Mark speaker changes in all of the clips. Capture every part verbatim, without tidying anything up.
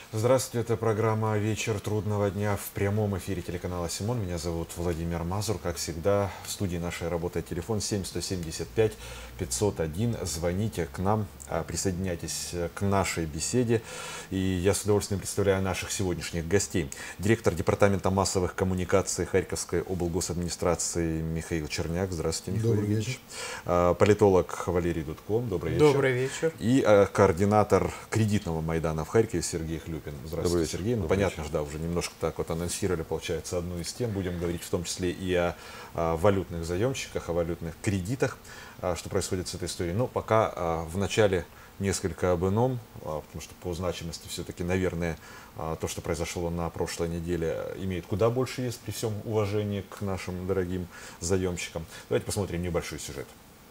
Speaker 1: Здравствуйте, это программа «Вечер трудного дня» в прямом эфире телеканала «Симон». Меня зовут Владимир Мазур. Как всегда, в студии нашей работает телефон семь сто семьдесят пять пятьсот один. Звоните к нам, присоединяйтесь к нашей беседе. И я с удовольствием представляю наших сегодняшних гостей. Директор Департамента массовых коммуникаций Харьковской облгосадминистрации Михаил Черняк. Здравствуйте, Михаил
Speaker 2: Добрый
Speaker 1: Ильич. Политолог Валерий Дудко. Добрый вечер.
Speaker 2: Добрый вечер.
Speaker 1: И координатор кредитного Майдана в Харькове Сергей Хлюпин. Здравствуйте, Сергей. Ну, понятно, что да, уже немножко так вот анонсировали, получается, одну из тем. Будем говорить в том числе и о, о валютных заемщиках, о валютных кредитах, а, что происходит с этой историей. Но пока а, в начале несколько об ином, а, потому что по значимости все-таки, наверное, а, то, что произошло на прошлой неделе, имеет куда больше вес при всем уважении к нашим дорогим заемщикам. Давайте посмотрим небольшой сюжет.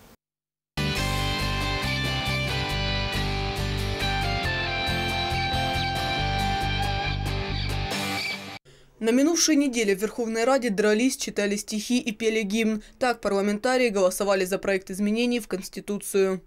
Speaker 3: На минувшей неделе в Верховной Раде дрались, читали стихи и пели гимн. Так парламентарии голосовали за проект изменений в Конституцию.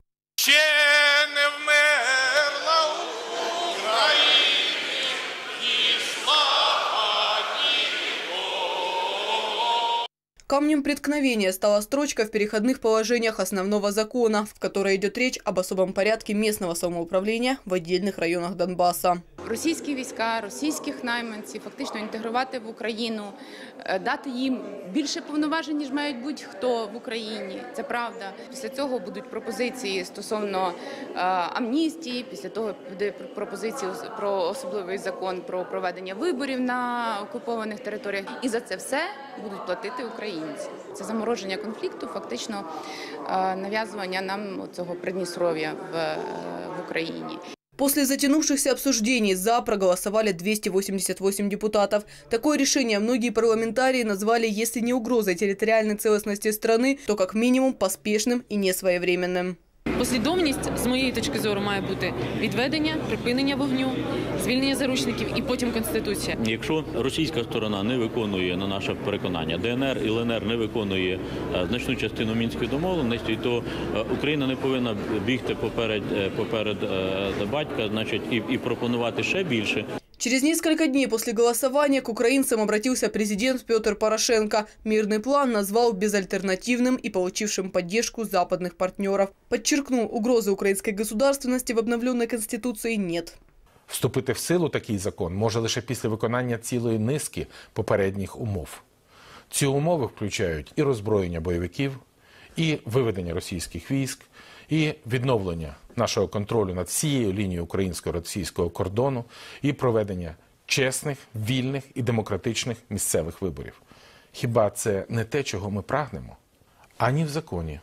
Speaker 3: Камнем преткновения стала строчка в переходных положениях основного закона, в которой идет речь об особом порядке местного самоуправления в отдельных районах Донбасса.
Speaker 4: Російські війська, російських найманців фактично інтегрувати в Україну, дати їм більше повноважень, ніж мають будь-хто в Україні. Це правда. Після цього будуть пропозиції стосовно амністії, після того буде пропозиції про особливий закон про проведення виборів на окупованих територіях. І за це все будуть платити українці. Це замороження конфлікту, фактично нав'язування нам цього Придністров'я в, в Україні.
Speaker 3: После затянувшихся обсуждений «за» проголосовали двести восемьдесят восемь депутатов. Такое решение многие парламентарии назвали, если не угрозой территориальной целостности страны, то как минимум поспешным и несвоевременным.
Speaker 5: Послідовність, з моєї точки зору, має бути відведення, припинення вогню, звільнення заручників і потім Конституція.
Speaker 6: Якщо російська сторона не виконує, на наше переконання, ДНР і ЛНР не виконує значну частину Мінських домовленостей, то Україна не повинна бігти поперед, поперед батька, значить, і, і пропонувати ще більше.
Speaker 3: Через несколько дней после голосования к украинцам обратился президент Петр Порошенко. Мирный план назвал безальтернативным и получившим поддержку западных партнеров. Подчеркнул, угрозы украинской государственности в обновленной Конституции нет.
Speaker 2: Вступити в силу такий закон може лише після виконання цілої низки попередніх умов. Ці умови включають і роззброєння бойовиків, і виведення російських військ, і відновлення нашого контролю над всією лінією українсько-російського кордону, і проведення чесних, вільних і демократичних місцевих виборів. Хіба це не те, чого ми прагнемо? Ані в законі,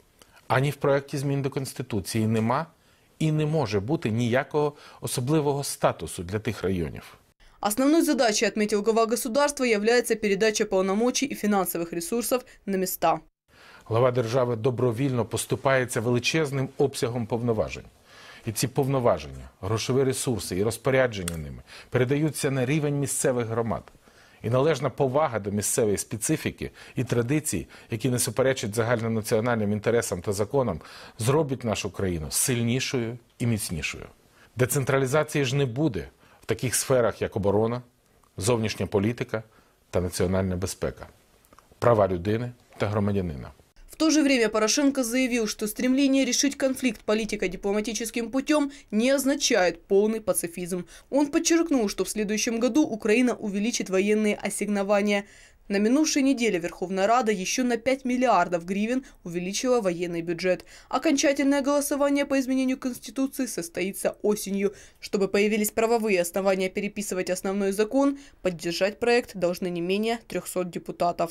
Speaker 2: ані в проєкті змін до Конституції нема і не може бути ніякого особливого статусу для тих районів.
Speaker 3: Основной задачей, отметил глава государства, является передача полномочий и финансовых ресурсов на места.
Speaker 2: Глава держави добровільно поступається величезним обсягом повноважень. І ці повноваження, грошові ресурси і розпорядження ними передаються на рівень місцевих громад. І належна повага до місцевої специфіки і традицій, які не суперечать загальнонаціональним інтересам та законам, зробить нашу країну сильнішою і міцнішою. Децентралізації ж не буде в таких сферах, як оборона, зовнішня політика та національна безпека, права людини та громадянина.
Speaker 3: В то же время Порошенко заявил, что стремление решить конфликт политико-дипломатическим путем не означает полный пацифизм. Он подчеркнул, что в следующем году Украина увеличит военные ассигнования. На минувшей неделе Верховная Рада еще на пять миллиардов гривен увеличила военный бюджет. Окончательное голосование по изменению Конституции состоится осенью. Чтобы появились правовые основания переписывать основной закон, поддержать проект должны не менее трёхсот депутатов.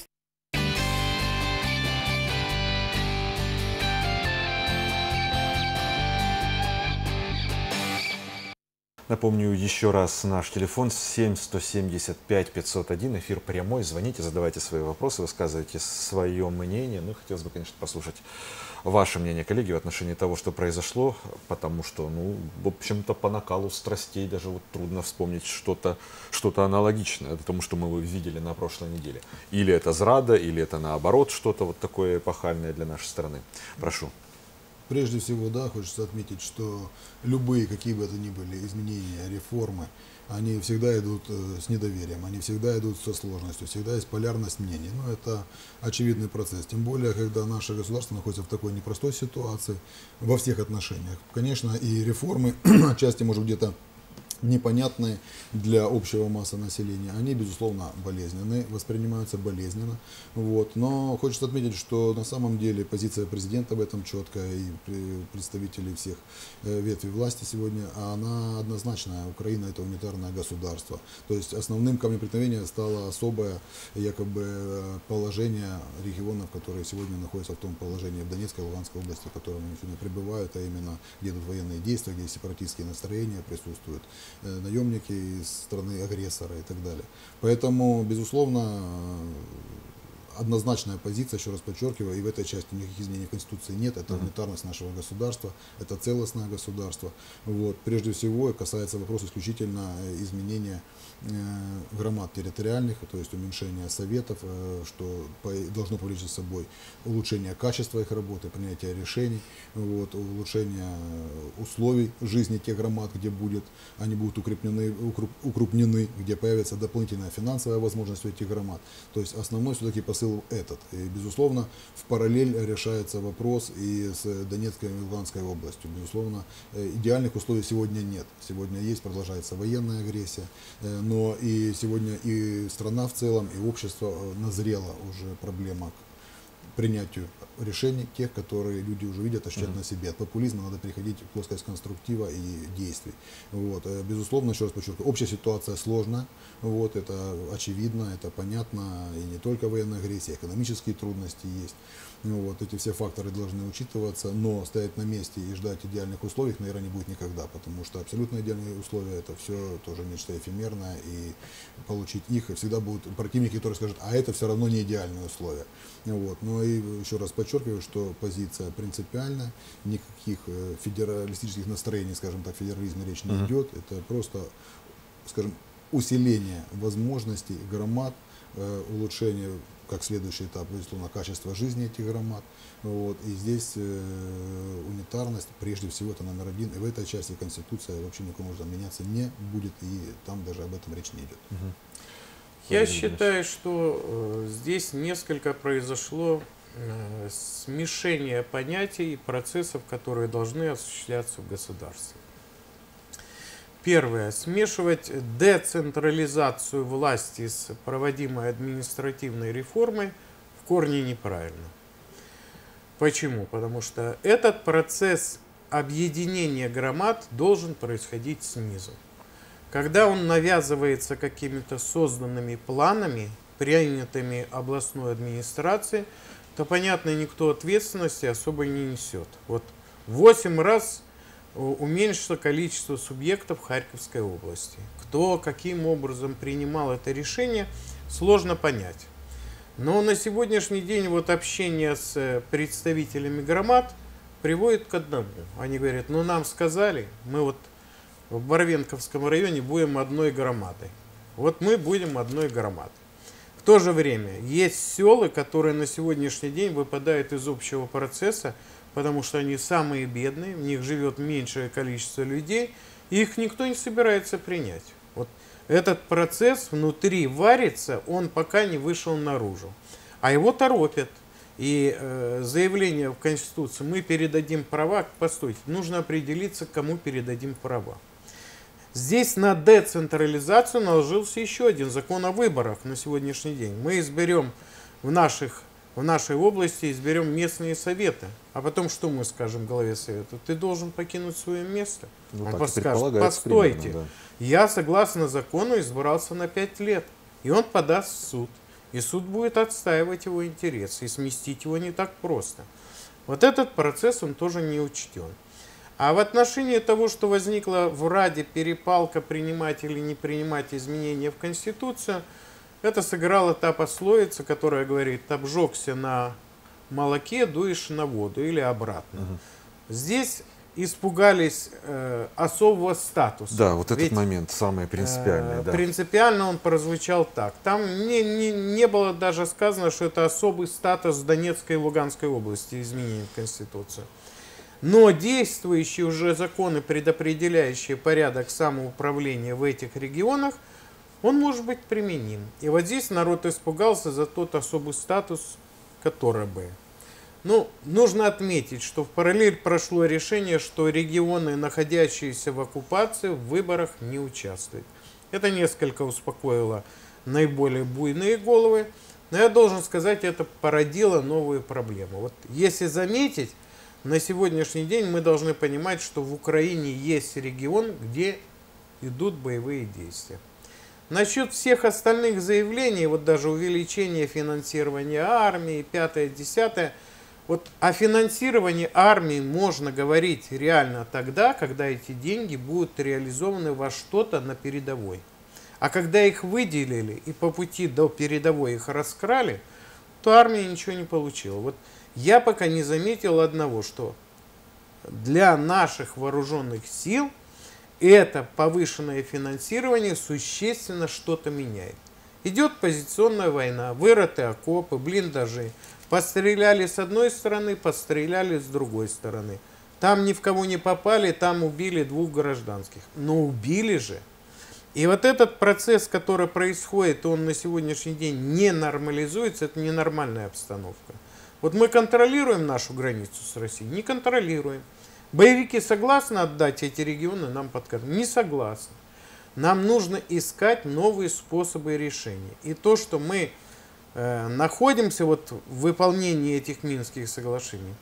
Speaker 1: Напомню еще раз наш телефон семь сто семьдесят пять пятьсот один. Эфир прямой. Звоните, задавайте свои вопросы, высказывайте свое мнение. Ну, хотелось бы, конечно, послушать ваше мнение, коллеги, в отношении того, что произошло. Потому что, ну, в общем-то, по накалу страстей даже вот трудно вспомнить что-то что-то аналогичное тому, что мы видели на прошлой неделе. Или это зрада, или это наоборот что-то вот такое эпохальное для нашей страны. Прошу.
Speaker 7: прежде всего, да, хочется отметить, что любые, какие бы это ни были изменения, реформы, они всегда идут с недоверием, они всегда идут со сложностью, всегда есть полярность мнений. Но это очевидный процесс. Тем более, когда наше государство находится в такой непростой ситуации во всех отношениях. Конечно, и реформы отчасти, может, где-то непонятные для общего массы населения, они, безусловно, болезненны, воспринимаются болезненно. Вот. Но хочется отметить, что на самом деле позиция президента в этом четкая, и представителей всех ветвей власти сегодня, она однозначная. Украина — это унитарное государство. То есть основным камнем преткновения стало особое якобы положение регионов, которые сегодня находятся в том положении в Донецкой и Луганской области, в котором они сегодня пребывают, а именно где идут военные действия, где сепаратистские настроения присутствуют, наемники из страны агрессора и так далее. Поэтому, безусловно, однозначная позиция, еще раз подчеркиваю, и в этой части никаких изменений в Конституции нет. Это унитарность нашего государства, это целостное государство. Вот. Прежде всего, касается вопроса исключительно изменения э, громад территориальных, то есть уменьшения советов, э, что по, должно повлечь за собой улучшение качества их работы, принятие решений, вот, улучшение условий жизни тех громад, где будет, они будут укреплены, укруп, укрупнены, где появится дополнительная финансовая возможность у этих громад. То есть основной все-таки посыл этот. И, безусловно, в параллель решается вопрос и с Донецкой и Луганской областью. Безусловно, идеальных условий сегодня нет. Сегодня есть, продолжается военная агрессия, но и сегодня и страна в целом, и общество назрело уже проблема к принятию решений, тех, которые люди уже видят, ощущают mm-hmm. на себе. От популизма надо переходить в плоскость конструктива и действий. Вот. Безусловно, еще раз подчеркиваю, общая ситуация сложная, вот, это очевидно, это понятно, и не только военная агрессия, экономические трудности есть. Вот, эти все факторы должны учитываться, но стоять на месте и ждать идеальных условий, наверное, не будет никогда, потому что абсолютно идеальные условия — это все тоже нечто эфемерное, и получить их всегда будут противники, которые скажут, а это все равно не идеальные условия. Вот. Но и еще раз подчеркиваю, что позиция принципиальная, никаких федералистических настроений, скажем так, федерализме речь не uh-huh. идет, это просто, скажем, усиление возможностей громад, улучшение, как следующий этап, безусловно, качества жизни этих громад. Вот. И здесь э, унитарность, прежде всего, это номер один. И в этой части Конституция вообще никому уже меняться не будет, и там даже об этом речь не идет.
Speaker 8: Угу. Я считаю, что э, здесь несколько произошло э, смешение понятий и процессов, которые должны осуществляться в государстве. Первое. Смешивать децентрализацию власти с проводимой административной реформой в корне неправильно. Почему? Потому что этот процесс объединения громад должен происходить снизу. Когда он навязывается какими-то созданными планами, принятыми областной администрацией, то, понятно, никто ответственности особо не несет. Вот восемь раз уменьшится количество субъектов Харьковской области. Кто каким образом принимал это решение, сложно понять. Но на сегодняшний день вот общение с представителями громад приводит к одному. Они говорят, ну нам сказали, мы вот в Барвенковском районе будем одной громадой. Вот мы будем одной громадой. В то же время есть селы, которые на сегодняшний день выпадают из общего процесса, потому что они самые бедные, в них живет меньшее количество людей, и их никто не собирается принять. Вот этот процесс внутри варится, он пока не вышел наружу. А его торопят. И э, заявление в Конституции «мы передадим права», постойте, нужно определиться, кому передадим права. Здесь на децентрализацию наложился еще один закон о выборах на сегодняшний день. Мы изберем в наших в нашей области, изберем местные советы. А потом что мы скажем главе совета? Ты должен покинуть свое место. Ну, он скажет, постойте, примерно, да. Я согласно закону избрался на пять лет. И он подаст в суд. И суд будет отстаивать его интересы. И сместить его не так просто. Вот этот процесс, он тоже не учтен. А в отношении того, что возникла в Раде перепалка, принимать или не принимать изменения в Конституцию, это сыграла та пословица, которая говорит, обжегся на молоке, дуешь на воду или обратно. Угу. Здесь испугались э, особого статуса.
Speaker 1: Да, вот этот
Speaker 8: Ведь,
Speaker 1: момент самый принципиальный.
Speaker 8: Э,
Speaker 1: да.
Speaker 8: Принципиально он прозвучал так. Там не, не, не было даже сказано, что это особый статус Донецкой и Луганской области, изменения в Конституцию. Но действующие уже законы, предопределяющие порядок самоуправления в этих регионах, он может быть применим. И вот здесь народ испугался за тот особый статус, который бы. Ну, нужно отметить, что в параллель прошло решение, что регионы, находящиеся в оккупации, в выборах не участвуют. Это несколько успокоило наиболее буйные головы. Но я должен сказать, это породило новые проблемы. Вот если заметить, на сегодняшний день мы должны понимать, что в Украине есть регион, где идут боевые действия. Насчет всех остальных заявлений, вот даже увеличение финансирования армии, пятое, десятое, вот о финансировании армии можно говорить реально тогда, когда эти деньги будут реализованы во что-то на передовой. А когда их выделили и по пути до передовой их раскрали, то армия ничего не получила. Вот я пока не заметил одного, что для наших вооруженных сил это повышенное финансирование существенно что-то меняет. Идет позиционная война, вырыты окопы, блиндажи. Постреляли с одной стороны, постреляли с другой стороны. Там ни в кого не попали, там убили двух гражданских. Но убили же. И вот этот процесс, который происходит, он на сегодняшний день не нормализуется, это ненормальная обстановка. Вот мы контролируем нашу границу с Россией? Не контролируем. Боевики согласны отдать эти регионы нам под контроль? Не согласны. Нам нужно искать новые способы решения. И то, что мы э, находимся вот в выполнении этих Минских соглашений,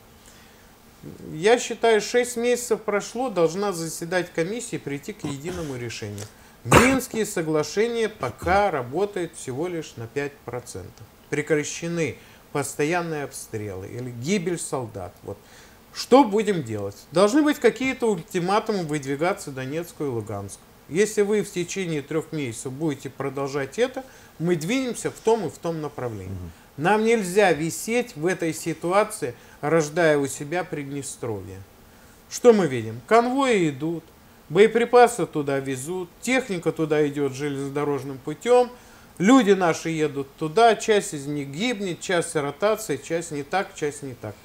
Speaker 8: я считаю, шесть месяцев прошло, должна заседать комиссия и прийти к единому решению. Минские соглашения пока работают всего лишь на пять процентов. Прекращены постоянные обстрелы или гибель солдат. Вот. Что будем делать? Должны быть какие-то ультиматумы выдвигаться Донецку и Луганску. Если вы в течение трех месяцев будете продолжать это, мы двинемся в том и в том направлении. Угу. Нам нельзя висеть в этой ситуации, рождая у себя Приднестровье. Что мы видим? Конвои идут, боеприпасы туда везут, техника туда идет железнодорожным путем, люди наши едут туда, часть из них гибнет, часть ротации, часть не так, часть не так.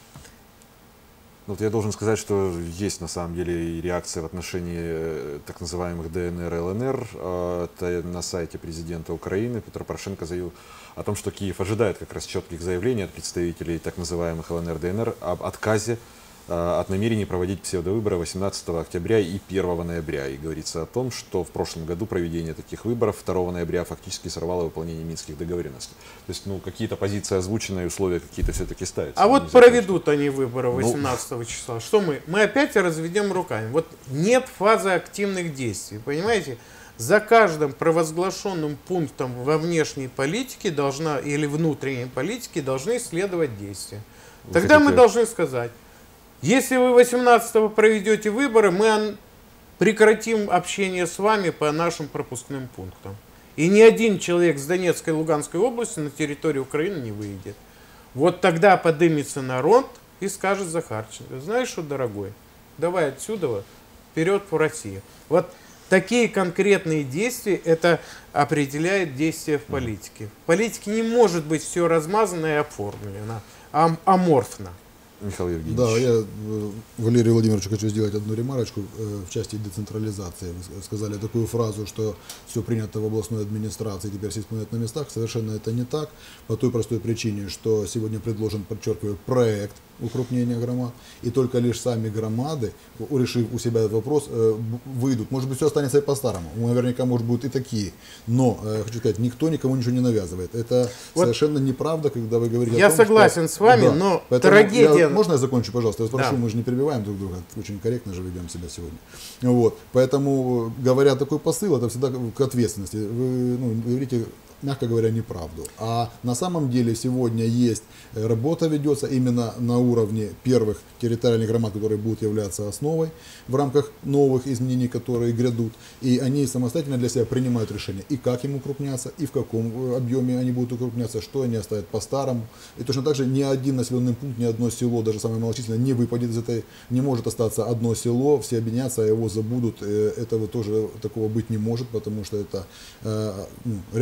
Speaker 1: Вот я должен сказать, что есть на самом деле и реакция в отношении так называемых ДНР и ЛНР. Это на сайте президента Украины Петр Порошенко заявил о том, что Киев ожидает как раз четких заявлений от представителей так называемых ЛНР, ДНР об отказе от намерений проводить псевдовыборы восемнадцатого октября и первого ноября. И говорится о том, что в прошлом году проведение таких выборов второго ноября фактически сорвало выполнение минских договоренностей. То есть, ну, какие-то позиции озвученные, условия какие-то все-таки ставятся.
Speaker 8: А вот проведут что... они выборы восемнадцатого ну... числа. Что мы? Мы опять разведем руками. Вот нет фазы активных действий, понимаете? За каждым провозглашенным пунктом во внешней политике должна, или внутренней политике должны следовать действия. Вы Тогда хотите... мы должны сказать: если вы восемнадцатого проведете выборы, мы прекратим общение с вами по нашим пропускным пунктам. И ни один человек с Донецкой и Луганской области на территорию Украины не выйдет. Вот тогда поднимется народ и скажет Захарченко: знаешь что, дорогой, давай отсюда вперед в Россию. Вот такие конкретные действия, это определяет действия в политике. В политике не может быть все размазано и оформлено, ам аморфно.
Speaker 1: Михаил Евгеньевич.
Speaker 7: Да, я Валерию Владимировичу хочу сделать одну ремарочку в части децентрализации. Вы сказали такую фразу, что все принято в областной администрации, теперь все исполняют на местах. Совершенно это не так, по той простой причине, что сегодня предложен, подчеркиваю, проект укрупнения громад, и только лишь сами громады, решив у себя этот вопрос, выйдут. Может быть, все останется и по-старому. Наверняка, может, будут и такие. Но, хочу сказать, никто никому ничего не навязывает. Это вот совершенно неправда, когда вы говорите
Speaker 8: я
Speaker 7: о том,
Speaker 8: согласен
Speaker 7: что...
Speaker 8: с вами,
Speaker 7: да.
Speaker 8: но
Speaker 7: Поэтому
Speaker 8: трагедия...
Speaker 7: Я... Можно я закончу, пожалуйста? Я спрошу,
Speaker 8: да.
Speaker 7: мы же не перебиваем друг друга, очень корректно же ведем себя сегодня. Вот. Поэтому, говоря такой посыл, это всегда к ответственности. Вы ну, говорите, мягко говоря, неправду. А на самом деле сегодня есть, работа ведется именно на уровне первых территориальных громад, которые будут являться основой в рамках новых изменений, которые грядут. И они самостоятельно для себя принимают решение, и как им укрупняться, и в каком объеме они будут укрупняться, что они оставят по-старому. И точно так же ни один населенный пункт, ни одно село, даже самое малочисленное, не выпадет из этой, не может остаться одно село, все объединятся, а его забудут. Этого тоже такого быть не может, потому что это ну, реально вы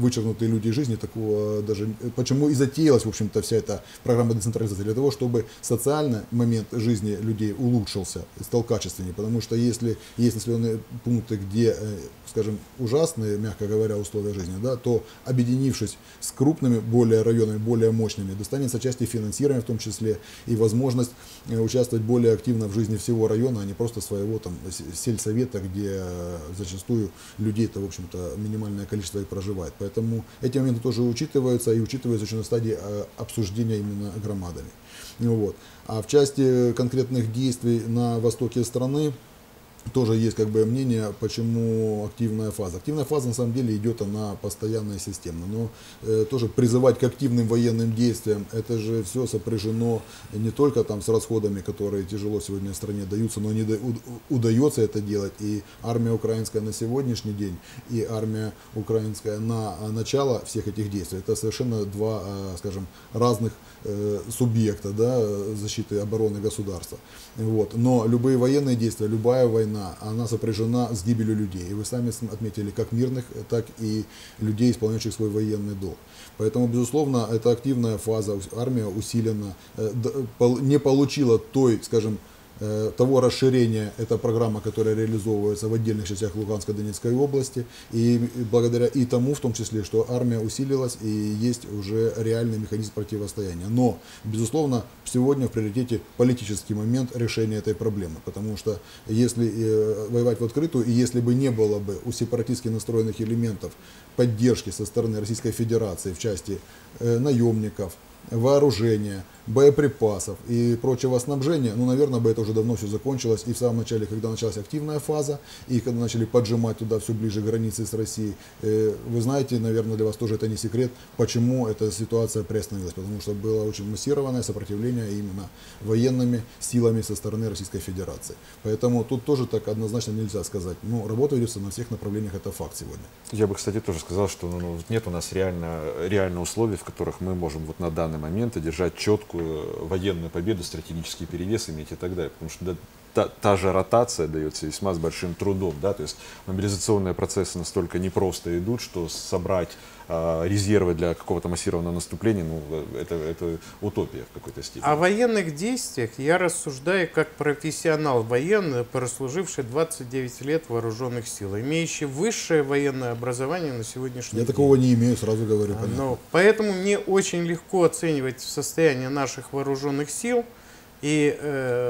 Speaker 7: вычеркнуты люди из жизни, такого даже, почему и затеялась, в общем-то, вся эта программа децентрализации, для того, чтобы социальный момент жизни людей улучшился, стал качественнее, потому что если есть населенные пункты, где, скажем, ужасные, мягко говоря, условия жизни, да, то объединившись с крупными более районами, более мощными, достанется часть и финансирования в том числе, и возможность участвовать более активно в жизни всего района, а не просто своего там сельсовета, где зачастую людей-то, в общем-то, минимальное количество и проживает. Поэтому эти моменты тоже учитываются, и учитываются еще на стадии обсуждения именно громадами. Вот. А в части конкретных действий на востоке страны тоже есть как бы мнение, почему активная фаза. Активная фаза на самом деле идет она постоянно и системно, но э, тоже призывать к активным военным действиям, это же все сопряжено не только там с расходами, которые тяжело сегодня в стране даются, но не да, удается это делать. И армия украинская на сегодняшний день, и армия украинская на начало всех этих действий, это совершенно два, скажем, разных э, субъекта, да, защиты и обороны государства. Вот. Но любые военные действия, любая война, она сопряжена с гибелью людей. И вы сами отметили, как мирных, так и людей, исполняющих свой военный долг. Поэтому, безусловно, это активная фаза, армия усилена, не получила той, скажем, того расширения, эта программа, которая реализовывается в отдельных частях Луганской, Донецкой области, и благодаря и тому, в том числе, что армия усилилась и есть уже реальный механизм противостояния. Но, безусловно, сегодня в приоритете политический момент решения этой проблемы, потому что если воевать в открытую, и если бы не было бы у сепаратистски настроенных элементов поддержки со стороны Российской Федерации в части наемников, вооружения, боеприпасов и прочего снабжения, ну, наверное, бы это уже давно все закончилось. И в самом начале, когда началась активная фаза, и когда начали поджимать туда все ближе к границе с Россией, э, вы знаете, наверное, для вас тоже это не секрет, почему эта ситуация приостановилась. Потому что было очень массированное сопротивление именно военными силами со стороны Российской Федерации. Поэтому тут тоже так однозначно нельзя сказать. Ну, работа ведется на всех направлениях, это факт сегодня.
Speaker 1: Я бы, кстати, тоже сказал, что ну, нет у нас реально, реально условий, в которых мы можем вот на данный момент одержать четкую военную победу, стратегический перевес иметь и так далее. Потому что да, та, та же ротация дается весьма с большим трудом. Да? То есть мобилизационные процессы настолько непросто идут, что собрать а, резервы для какого-то массированного наступления, ну, это, это утопия в какой-то степени.
Speaker 8: О военных действиях я рассуждаю как профессионал военный, прослуживший двадцать девять лет в вооруженных силах, имеющий высшее военное образование на сегодняшний
Speaker 7: я
Speaker 8: день. Я
Speaker 7: такого не имею, сразу говорю.
Speaker 8: Но, поэтому мне очень легко оценивать состояние наших вооруженных сил. И,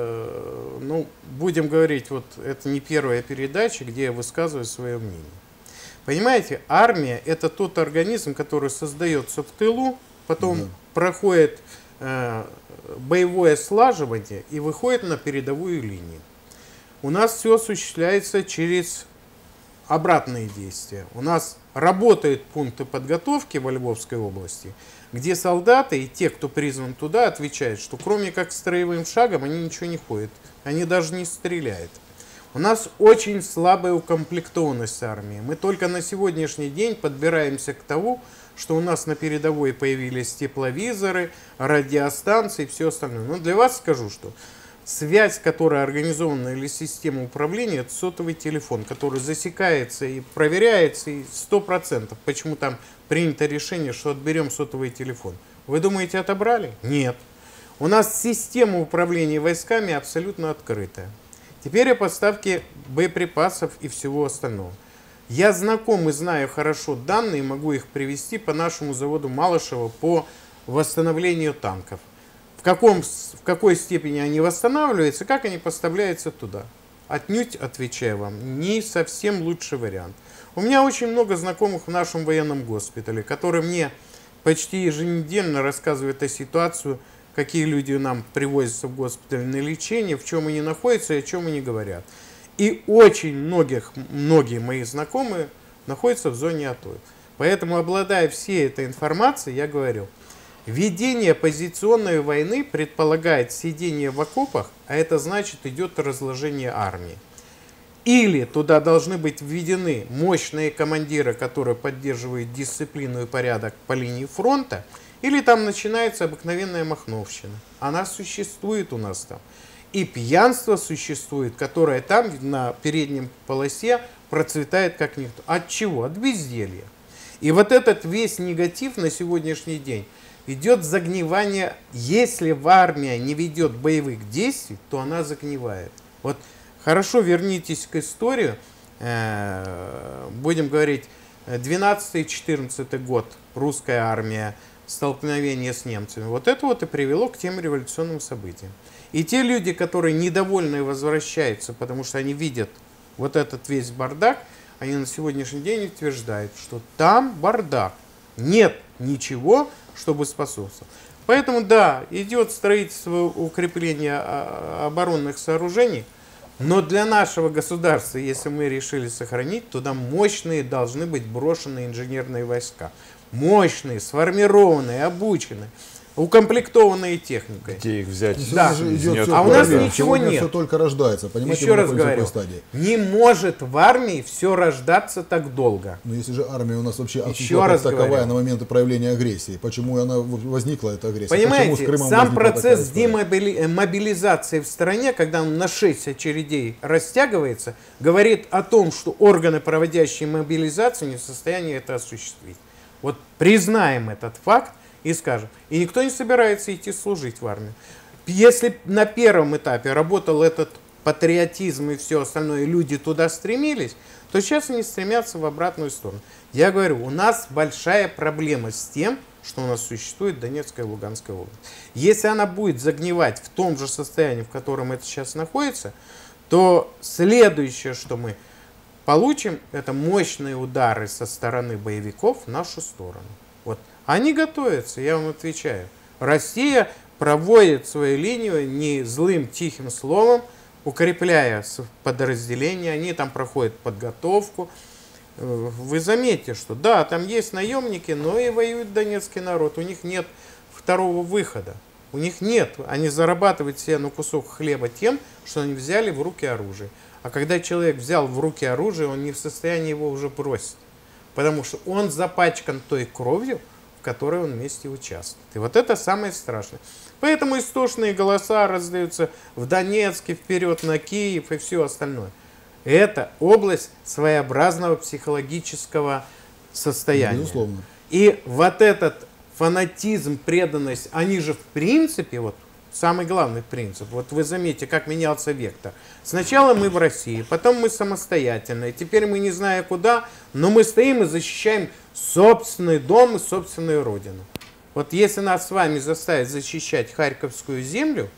Speaker 8: э, ну, будем говорить, вот это не первая передача, где я высказываю свое мнение. Понимаете, армия – это тот организм, который создается в тылу, потом да. проходит э, боевое слаживание и выходит на передовую линию. У нас все осуществляется через обратные действия. У нас работают пункты подготовки во Львовской области, где солдаты и те, кто призван туда, отвечают, что кроме как строевым шагом они ничего не ходят, они даже не стреляют. У нас очень слабая укомплектованность армии. Мы только на сегодняшний день подбираемся к тому, что у нас на передовой появились тепловизоры, радиостанции и все остальное. Но для вас скажу, что связь, которая организована, или система управления, это сотовый телефон, который засекается и проверяется, и сто процентов. Почему там принято решение, что отберем сотовый телефон? Вы думаете, отобрали? Нет. У нас система управления войсками абсолютно открытая. Теперь о поставке боеприпасов и всего остального. Я знаком и знаю хорошо данные, могу их привести по нашему заводу Малышева по восстановлению танков. В, каком, в какой степени они восстанавливаются, как они поставляются туда. Отнюдь, отвечаю вам, не совсем лучший вариант. У меня очень много знакомых в нашем военном госпитале, которые мне почти еженедельно рассказывают о ситуации, какие люди нам привозятся в госпиталь на лечение, в чем они находятся и о чем они говорят. И очень многих, многие мои знакомые находятся в зоне АТО. Поэтому, обладая всей этой информацией, я говорю, ведение позиционной войны предполагает сидение в окопах, а это значит идет разложение армии. Или туда должны быть введены мощные командиры, которые поддерживают дисциплину и порядок по линии фронта, или там начинается обыкновенная махновщина. Она существует у нас там. И пьянство существует, которое там на переднем полосе процветает как никто. От чего? От безделья. И вот этот весь негатив на сегодняшний день идет загнивание. Если в армия не ведет боевых действий, то она загнивает. Вот хорошо, вернитесь к истории. Будем говорить, двенадцатый-четырнадцатый год, русская армия, столкновение с немцами. Вот это вот и привело к тем революционным событиям. И те люди, которые недовольны возвращаются, потому что они видят вот этот весь бардак, они на сегодняшний день утверждают, что там бардак. Нет ничего, чтобы способствовало. Поэтому, да, идет строительство укрепления оборонных сооружений, но для нашего государства, если мы решили сохранить, туда мощные должны быть брошены инженерные войска. Мощные, сформированные, обученные, укомплектованные техникой.
Speaker 1: Где их взять?
Speaker 8: Да.
Speaker 7: Идет
Speaker 8: А у нас ничего нет.
Speaker 7: Все только рождается. Понимаете,
Speaker 8: еще раз говорю, не может в армии все рождаться так долго.
Speaker 7: Но если же армия у нас вообще отсутствует таковая говорю. на моменты проявления агрессии, почему она возникла, эта агрессия?
Speaker 8: Понимаете, сам процесс демобилизации в стране, когда он на шесть очередей растягивается, говорит о том, что органы, проводящие мобилизацию, не в состоянии это осуществить. Вот признаем этот факт и скажем. И никто не собирается идти служить в армию. Если на первом этапе работал этот патриотизм и все остальное, и люди туда стремились, то сейчас они стремятся в обратную сторону. Я говорю, у нас большая проблема с тем, что у нас существует Донецкая и Луганская область. Если она будет загнивать в том же состоянии, в котором это сейчас находится, то следующее, что мы получим, это мощные удары со стороны боевиков в нашу сторону. Вот. Они готовятся, я вам отвечаю. Россия проводит свою линию не злым тихим словом, укрепляя подразделения, они там проходят подготовку. Вы заметите, что да, там есть наемники, но и воюет донецкий народ. У них нет второго выхода. У них нет. Они зарабатывают себе на кусок хлеба тем, что они взяли в руки оружие. А когда человек взял в руки оружие, он не в состоянии его уже бросить. Потому что он запачкан той кровью, в которой он вместе участвует. И вот это самое страшное. Поэтому истошные голоса раздаются в Донецке, вперед на Киев и все остальное. Это область своеобразного психологического состояния.
Speaker 7: Безусловно.
Speaker 8: И вот этот фанатизм, преданность, они же в принципе, вот самый главный принцип, вот вы заметите, как менялся вектор. Сначала мы в России, потом мы самостоятельные, теперь мы не знаем куда, но мы стоим и защищаем собственный дом и собственную родину. Вот если нас с вами заставить защищать Харьковскую землю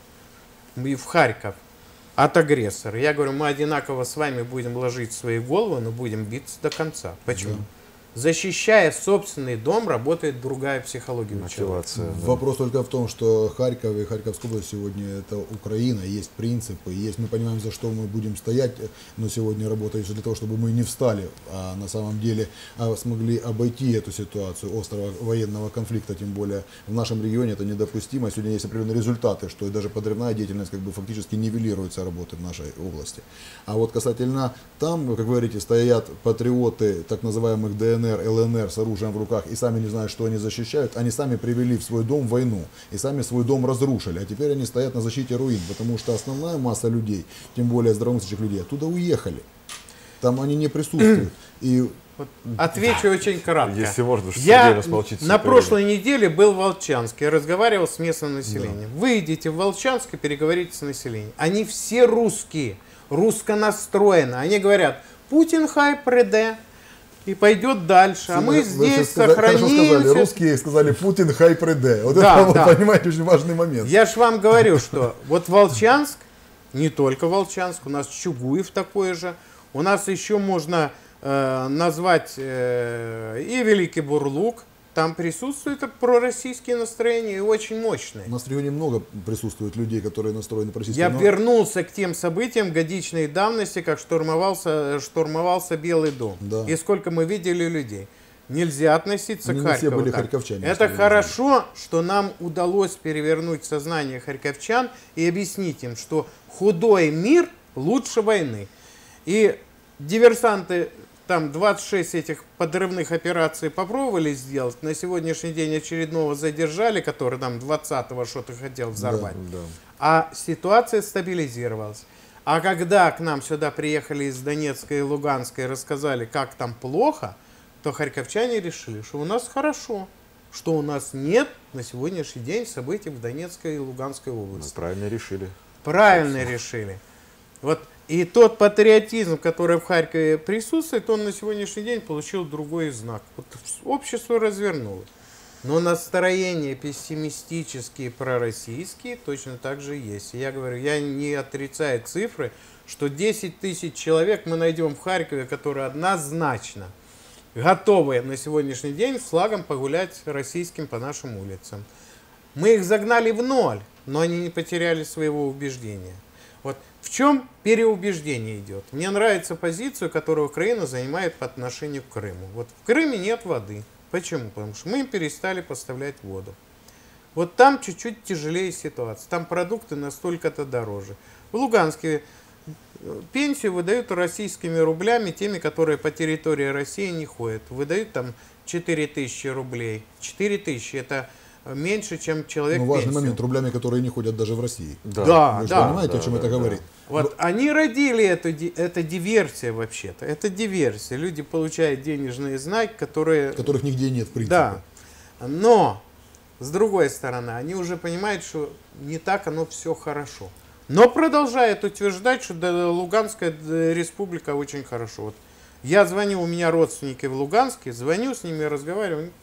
Speaker 8: и в Харьков от агрессора, я говорю, мы одинаково с вами будем ложить свои головы, но будем биться до конца. Почему? Да. Защищая собственный дом, работает другая психология.
Speaker 1: Мотивация. Да.
Speaker 7: Вопрос только в том, что Харьков и Харьковская область сегодня это Украина, есть принципы, есть, мы понимаем, за что мы будем стоять, но сегодня работает все для того, чтобы мы не встали, а на самом деле а смогли обойти эту ситуацию острого военного конфликта, тем более в нашем регионе это недопустимо. Сегодня есть определенные результаты, что и даже подрывная деятельность как бы фактически нивелируется работой в нашей области. А вот касательно там, как вы говорите, стоят патриоты так называемых ДНР, ЛНР с оружием в руках и сами не знают, что они защищают, они сами привели в свой дом войну и сами свой дом разрушили, а теперь они стоят на защите руин, потому что основная масса людей, тем более здравомыслящих людей, оттуда уехали, там они не присутствуют. И
Speaker 8: вот отвечу очень кратко.
Speaker 1: Если можно,
Speaker 8: я на прошлой неделе был в Волчанске, разговаривал с местным населением. Да. Выйдите в Волчанск и переговорите с населением. Они все русские, русско настроены. Они говорят, Путин хай преде. И пойдет дальше. А мы здесь сохранимся.
Speaker 7: Сказали, русские сказали Путин хай преде. Вот
Speaker 8: да,
Speaker 7: это,
Speaker 8: да.
Speaker 7: вот, понимаете, очень важный момент.
Speaker 8: Я ж вам говорю, что вот Волчанск, не только Волчанск, у нас Чугуев такой же. У нас еще можно э, назвать э, и Великий Бурлук. Там присутствуют пророссийские настроения и очень мощные.
Speaker 7: У нас в регионе много присутствует людей, которые настроены пророссийски.
Speaker 8: Я
Speaker 7: но...
Speaker 8: вернулся к тем событиям годичной давности, как штурмовался, штурмовался Белый дом. Да. И сколько мы видели людей. Нельзя относиться
Speaker 7: Они
Speaker 8: к Харькову.
Speaker 7: Все были харьковчане.
Speaker 8: Это хорошо, что нам удалось перевернуть сознание харьковчан и объяснить им, что худой мир лучше войны. И диверсанты... Там двадцать шесть этих подрывных операций попробовали сделать. На сегодняшний день очередного задержали, который там двадцатого что-то хотел взорвать. Да, да. А ситуация стабилизировалась. А когда к нам сюда приехали из Донецка и Луганска и рассказали, как там плохо, то харьковчане решили, что у нас хорошо, что у нас нет на сегодняшний день событий в Донецкой и Луганской области.
Speaker 1: Мы правильно решили.
Speaker 8: Правильно решили. Вот и тот патриотизм, который в Харькове присутствует, он на сегодняшний день получил другой знак. Вот общество развернулось. Но настроения пессимистические, пророссийские точно так же есть. И я говорю, я не отрицаю цифры, что десять тысяч человек мы найдем в Харькове, которые однозначно готовы на сегодняшний день с флагом погулять российским по нашим улицам. Мы их загнали в ноль, но они не потеряли своего убеждения. Вот в чем переубеждение идет? Мне нравится позицию, которую Украина занимает по отношению к Крыму. Вот в Крыме нет воды. Почему? Потому что мы им перестали поставлять воду. Вот там чуть-чуть тяжелее ситуация. Там продукты настолько-то дороже. В Луганске пенсию выдают российскими рублями, теми, которые по территории России не ходят. Выдают там четыре тысячи рублей. четыре тысячи это меньше, чем человек
Speaker 7: Ну, важный
Speaker 8: пенсию.
Speaker 7: момент, рублями, которые не ходят даже в России.
Speaker 8: Да, да.
Speaker 7: Вы же
Speaker 8: да,
Speaker 7: понимаете,
Speaker 8: да,
Speaker 7: о чем
Speaker 8: да,
Speaker 7: это
Speaker 8: да.
Speaker 7: говорит?
Speaker 8: Вот они родили эту, это диверсия вообще-то. Это диверсия. Люди получают денежные знаки, которые...
Speaker 7: Которых нигде нет, в принципе.
Speaker 8: Да. Но, с другой стороны, они уже понимают, что не так оно все хорошо. Но продолжают утверждать, что Луганская республика очень хорошо. Вот я звоню, у меня родственники в Луганске, звоню с ними, разговариваю.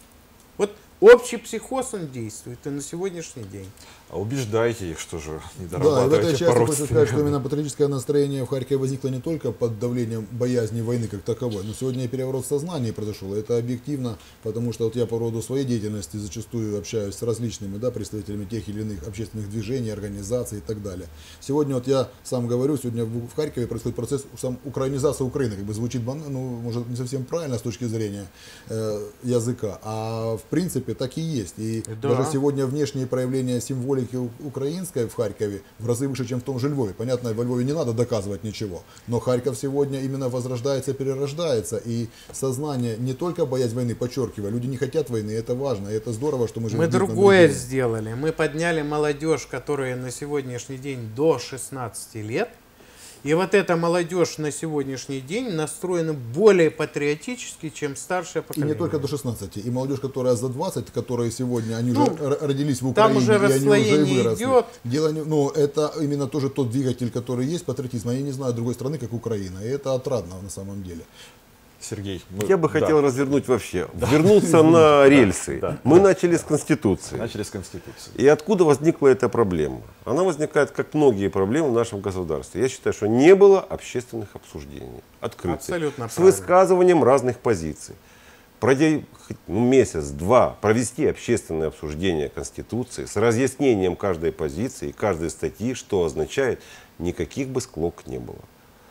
Speaker 8: Вот общий психоз он действует и на сегодняшний день.
Speaker 1: А убеждайте их, что же не
Speaker 7: Да, и в этой
Speaker 1: дорабатываете
Speaker 7: части
Speaker 1: по
Speaker 7: хочу сказать, что именно патриотическое настроение в Харькове возникло не только под давлением боязни войны как таковой, но сегодня и переворот в сознании произошел. Это объективно, потому что вот я по роду своей деятельности зачастую общаюсь с различными, да, представителями тех или иных общественных движений, организаций и так далее. Сегодня вот я сам говорю, сегодня в Харькове происходит процесс сам украинизации Украины, как бы звучит, ну, может, не совсем правильно с точки зрения э, языка, а в принципе так и есть. И
Speaker 8: да.
Speaker 7: даже сегодня внешние проявления символики украинской в Харькове в разы выше, чем в том же Львове. Понятно, во Львове не надо доказывать ничего, но Харьков сегодня именно возрождается, перерождается, и сознание не только боязнь войны, подчеркиваю, люди не хотят войны, это важно, и это здорово, что мы живем.
Speaker 8: Мы
Speaker 7: в мирном
Speaker 8: другое
Speaker 7: регионе.
Speaker 8: сделали. Мы подняли молодежь, которая на сегодняшний день до шестнадцати лет. И вот эта молодежь на сегодняшний день настроена более патриотически, чем старшее
Speaker 7: И
Speaker 8: поколение.
Speaker 7: не только до шестнадцати, и молодежь, которая за двадцать, которые сегодня, они
Speaker 8: Ну,
Speaker 7: уже родились в
Speaker 8: там
Speaker 7: Украине,
Speaker 8: уже
Speaker 7: и они уже
Speaker 8: расслоение
Speaker 7: выросли.
Speaker 8: идет.
Speaker 7: Дело не, ну, это именно тоже тот двигатель, который есть, патриотизм. Я не знаю другой страны, как Украина, и это отрадно на самом деле.
Speaker 1: Сергей, мы-
Speaker 9: Я бы
Speaker 1: да,
Speaker 9: хотел развернуть вообще, вернуться на рельсы.
Speaker 1: да,
Speaker 9: Мы
Speaker 1: да,
Speaker 9: начали с Конституции.
Speaker 1: начали с Конституции.
Speaker 9: И откуда возникла эта проблема? Она возникает, как многие проблемы в нашем государстве. Я считаю, что не было общественных обсуждений, открытых,
Speaker 8: Абсолютно
Speaker 9: с
Speaker 8: правильно.
Speaker 9: высказыванием разных позиций. Пройдя ну, месяц-два, провести общественное обсуждение Конституции с разъяснением каждой позиции, каждой статьи, что означает, никаких бы склок не было.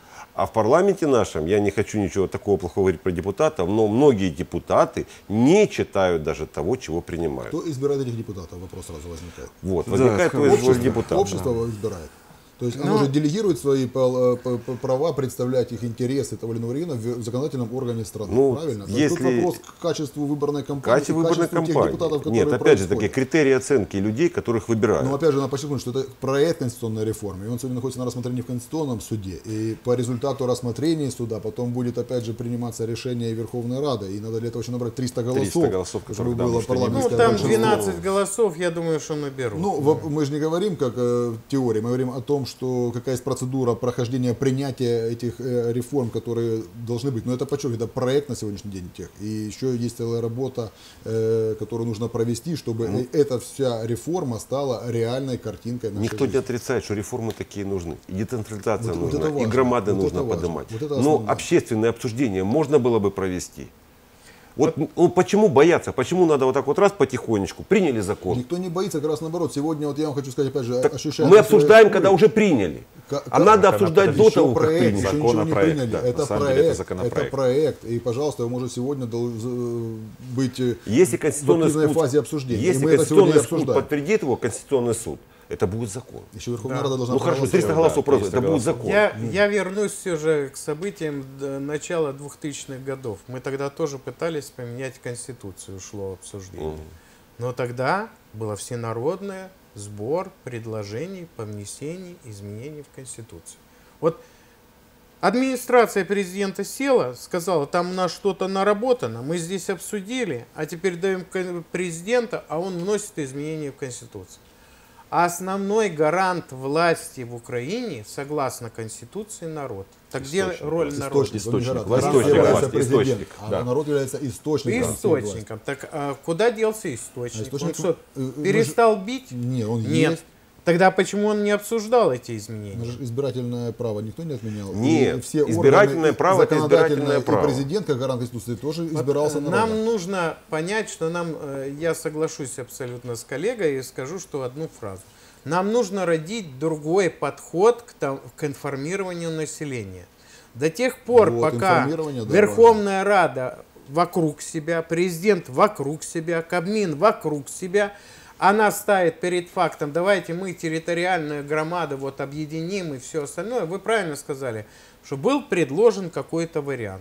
Speaker 9: А в парламенте нашем, я не хочу ничего такого плохого говорить про депутатов, но многие депутаты не читают даже того, чего принимают.
Speaker 7: Кто избирает этих депутатов? Вопрос сразу возникает.
Speaker 9: Вот,
Speaker 1: Да,
Speaker 9: возникает
Speaker 1: общество-
Speaker 9: твой
Speaker 7: Общество,
Speaker 9: депутат.
Speaker 7: общество его избирает. То есть оно
Speaker 8: Ну,
Speaker 7: же делегирует свои пол- п- п- права, представлять их интересы того или иного района в в законодательном органе страны.
Speaker 9: Ну,
Speaker 7: Правильно? То есть
Speaker 9: если-
Speaker 7: тут вопрос к качеству выборной кампании,
Speaker 9: Качество
Speaker 7: к
Speaker 9: выборной
Speaker 7: качеству тех
Speaker 9: кампании.
Speaker 7: депутатов, которые
Speaker 9: Нет, опять же таки,
Speaker 7: происходят.
Speaker 9: критерии оценки людей, которых выбирают.
Speaker 7: Но опять же, надо подчеркнуть, что это проект конституционной реформы, и он сегодня находится на рассмотрении в Конституционном суде. И по результату рассмотрения суда потом будет опять же приниматься решение Верховной Рады. И надо для этого еще набрать триста голосов,
Speaker 1: триста голосов,
Speaker 7: чтобы
Speaker 1: которых, да,
Speaker 7: было
Speaker 1: может, и не
Speaker 8: Ну,
Speaker 7: парламентское
Speaker 8: там
Speaker 7: большинство.
Speaker 8: двенадцать голосов, я думаю, что наберут.
Speaker 7: Ну, во- мы же не говорим как э, теория, мы говорим о том, что какая есть процедура прохождения принятия этих э, реформ, которые должны быть. Но это подчеркиваю, это проект на сегодняшний день тех. И еще есть целая работа, э, которую нужно провести, чтобы
Speaker 9: Ну.
Speaker 7: э- эта вся реформа стала реальной картинкой нашей
Speaker 9: Никто не
Speaker 7: жизни.
Speaker 9: отрицает, что реформы такие нужны. И децентрализация
Speaker 7: Вот- вот
Speaker 9: нужна,
Speaker 7: это
Speaker 9: и
Speaker 7: важно.
Speaker 9: громады
Speaker 7: Вот
Speaker 9: нужно
Speaker 7: это важно.
Speaker 9: поднимать.
Speaker 7: Вот это
Speaker 9: Но
Speaker 7: основное.
Speaker 9: общественное обсуждение можно было бы провести. Вот ну, почему бояться? Почему надо вот так вот раз потихонечку? Приняли закон.
Speaker 7: Никто не боится, как раз наоборот. Сегодня, вот я вам хочу сказать, опять же,
Speaker 9: Так
Speaker 7: ощущаю...
Speaker 9: мы обсуждаем, когда уже приняли.
Speaker 7: Ка-
Speaker 9: А
Speaker 7: ка-
Speaker 9: надо
Speaker 1: когда
Speaker 9: обсуждать
Speaker 1: подожди,
Speaker 9: до
Speaker 7: Еще
Speaker 9: того, как
Speaker 7: проект,
Speaker 9: приняли.
Speaker 7: еще ничего не
Speaker 1: Законопроект,
Speaker 7: приняли.
Speaker 1: да,
Speaker 7: это
Speaker 1: на самом деле
Speaker 7: проект,
Speaker 1: это законопроект.
Speaker 7: это проект. И, пожалуйста, вы можете сегодня дол- быть э,
Speaker 9: Если
Speaker 7: в
Speaker 9: Конституционный
Speaker 7: активной
Speaker 9: суд,
Speaker 7: фазе обсуждения.
Speaker 9: если
Speaker 7: И мы это сегодня и
Speaker 9: Конституционный суд
Speaker 7: обсуждаем.
Speaker 9: подтвердит его, Конституционный суд, это будет закон.
Speaker 7: Еще Верховная Рада должна
Speaker 9: Ну хорошо,
Speaker 7: проголосовать.
Speaker 9: триста голосов
Speaker 1: да,
Speaker 9: просто,
Speaker 1: триста
Speaker 9: это будет
Speaker 1: голосов.
Speaker 9: закон.
Speaker 8: Я, я вернусь все же к событиям д- начала двухтысячных годов. Мы тогда тоже пытались поменять Конституцию, шло обсуждение.
Speaker 9: Мгм.
Speaker 8: Но тогда было всенародное сбор предложений по внесению изменений в Конституцию. Вот Администрация президента села, сказала, там у нас что-то наработано, мы здесь обсудили, а теперь даем президента, а он вносит изменения в Конституцию. А основной гарант власти в Украине, согласно Конституции, народ. Так где роль народа?
Speaker 7: Источник,
Speaker 1: Источник,
Speaker 7: гарант
Speaker 1: источник,
Speaker 7: является
Speaker 1: власти,
Speaker 7: президент,
Speaker 1: источник,
Speaker 7: а
Speaker 1: да.
Speaker 7: народ является источником. всей власти.
Speaker 8: Источником. Так а куда делся источник?
Speaker 7: А источник,
Speaker 8: Он что,
Speaker 7: э, э,
Speaker 8: перестал бить?
Speaker 7: Не, он
Speaker 8: Нет.
Speaker 7: есть.
Speaker 8: Тогда почему он не обсуждал эти
Speaker 7: Но
Speaker 8: изменения?
Speaker 7: же избирательное право никто не отменял.
Speaker 9: Нет,
Speaker 7: И все
Speaker 9: избирательное
Speaker 7: органы,
Speaker 9: право — это
Speaker 7: законодательное,
Speaker 9: избирательное право.
Speaker 7: И президент, как гарант Конституции, тоже
Speaker 8: Вот,
Speaker 7: избирался
Speaker 8: э,
Speaker 7: народом.
Speaker 8: нам нужно понять, что нам, э, я соглашусь абсолютно с коллегой и скажу, что одну фразу. Нам нужно родить другой подход к, там, к информированию населения. До тех пор,
Speaker 7: Вот,
Speaker 8: пока
Speaker 7: информирование, да,
Speaker 8: Верховная Рада вокруг себя, президент вокруг себя, Кабмин вокруг себя, она ставит перед фактом, давайте мы территориальную громаду вот объединим и все остальное. Вы правильно сказали, что был предложен какой-то вариант.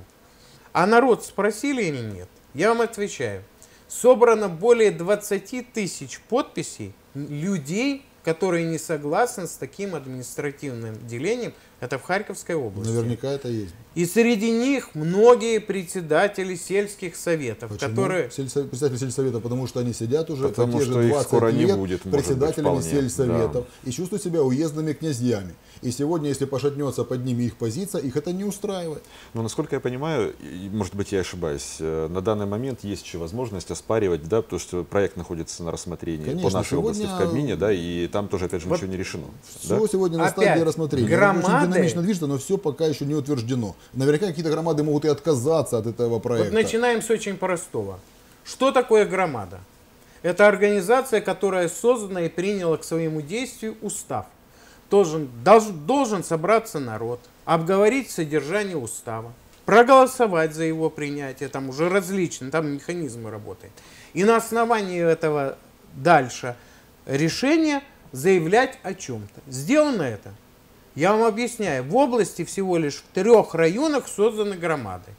Speaker 8: А народ спросили или нет? Я вам отвечаю. Собрано более двадцати тысяч подписей людей, которые не согласны с таким административным делением. Это в Харьковской области.
Speaker 7: Наверняка это есть.
Speaker 8: И среди них многие председатели сельских советов,
Speaker 7: Почему?
Speaker 8: которые...
Speaker 7: Сельсо- Председатели сельсовета, потому что они сидят уже
Speaker 1: Потому
Speaker 7: по те
Speaker 1: что
Speaker 7: же
Speaker 1: их
Speaker 7: двадцать
Speaker 1: скоро не
Speaker 7: лет
Speaker 1: будет, может быть,
Speaker 7: председателями
Speaker 1: вполне,
Speaker 7: сельсоветов
Speaker 1: да.
Speaker 7: и чувствуют себя уездными князьями. И сегодня, если пошатнется под ними их позиция, их это не устраивает.
Speaker 1: Но, насколько я понимаю, и, может быть, я ошибаюсь, э, на данный момент есть еще возможность оспаривать, да, потому что проект находится на рассмотрении
Speaker 7: Конечно,
Speaker 1: по нашей
Speaker 7: сегодня-
Speaker 1: области в Кабмине, да, и там тоже, опять же,
Speaker 8: Вот
Speaker 1: ничего не решено.
Speaker 7: Все
Speaker 1: Да?
Speaker 7: сегодня на
Speaker 8: Опять,
Speaker 7: стадии рассмотрения.
Speaker 8: громады-
Speaker 7: Очень динамично движется, но все пока еще не утверждено. Наверняка какие-то громады могут и отказаться от этого проекта.
Speaker 8: Вот начинаем с очень простого. Что такое громада? Это организация, которая создана и приняла к своему действию устав. Должен, должен, должен собраться народ, обговорить содержание устава, проголосовать за его принятие, там уже различные, там механизмы работают. И на основании этого дальше решения заявлять о чем-то. Сделано это. Я вам объясняю, в области всего лишь в трех районах созданы громады.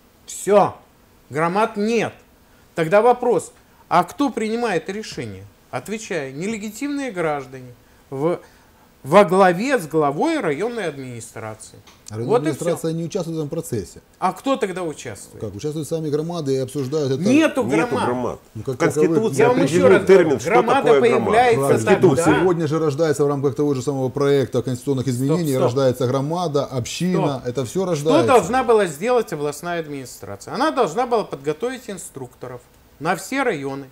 Speaker 8: Все. Громад нет. Тогда вопрос, а кто принимает решение? Отвечаю, нелегитимные граждане в, во главе с главой районной администрации.
Speaker 7: Районная
Speaker 8: Вот и
Speaker 7: администрация
Speaker 8: все.
Speaker 7: не участвует в этом процессе.
Speaker 8: А кто тогда участвует?
Speaker 7: Как? Участвуют сами громады и обсуждают это.
Speaker 8: Нету
Speaker 9: Нету
Speaker 8: громад.
Speaker 9: громад.
Speaker 7: Ну, как
Speaker 9: Конституция
Speaker 8: Я вам еще
Speaker 9: определяет
Speaker 8: раз
Speaker 9: термин,
Speaker 8: говорю,
Speaker 9: что
Speaker 8: громада
Speaker 9: такое
Speaker 8: появляется
Speaker 9: громада.
Speaker 7: Конституция.
Speaker 8: тогда-
Speaker 7: Сегодня же рождается в рамках того же самого проекта конституционных изменений,
Speaker 8: стоп.
Speaker 7: рождается громада, община,
Speaker 8: Стоп.
Speaker 7: это все
Speaker 8: Что
Speaker 7: рождается.
Speaker 8: должна была сделать областная администрация? Она должна была подготовить инструкторов на все районы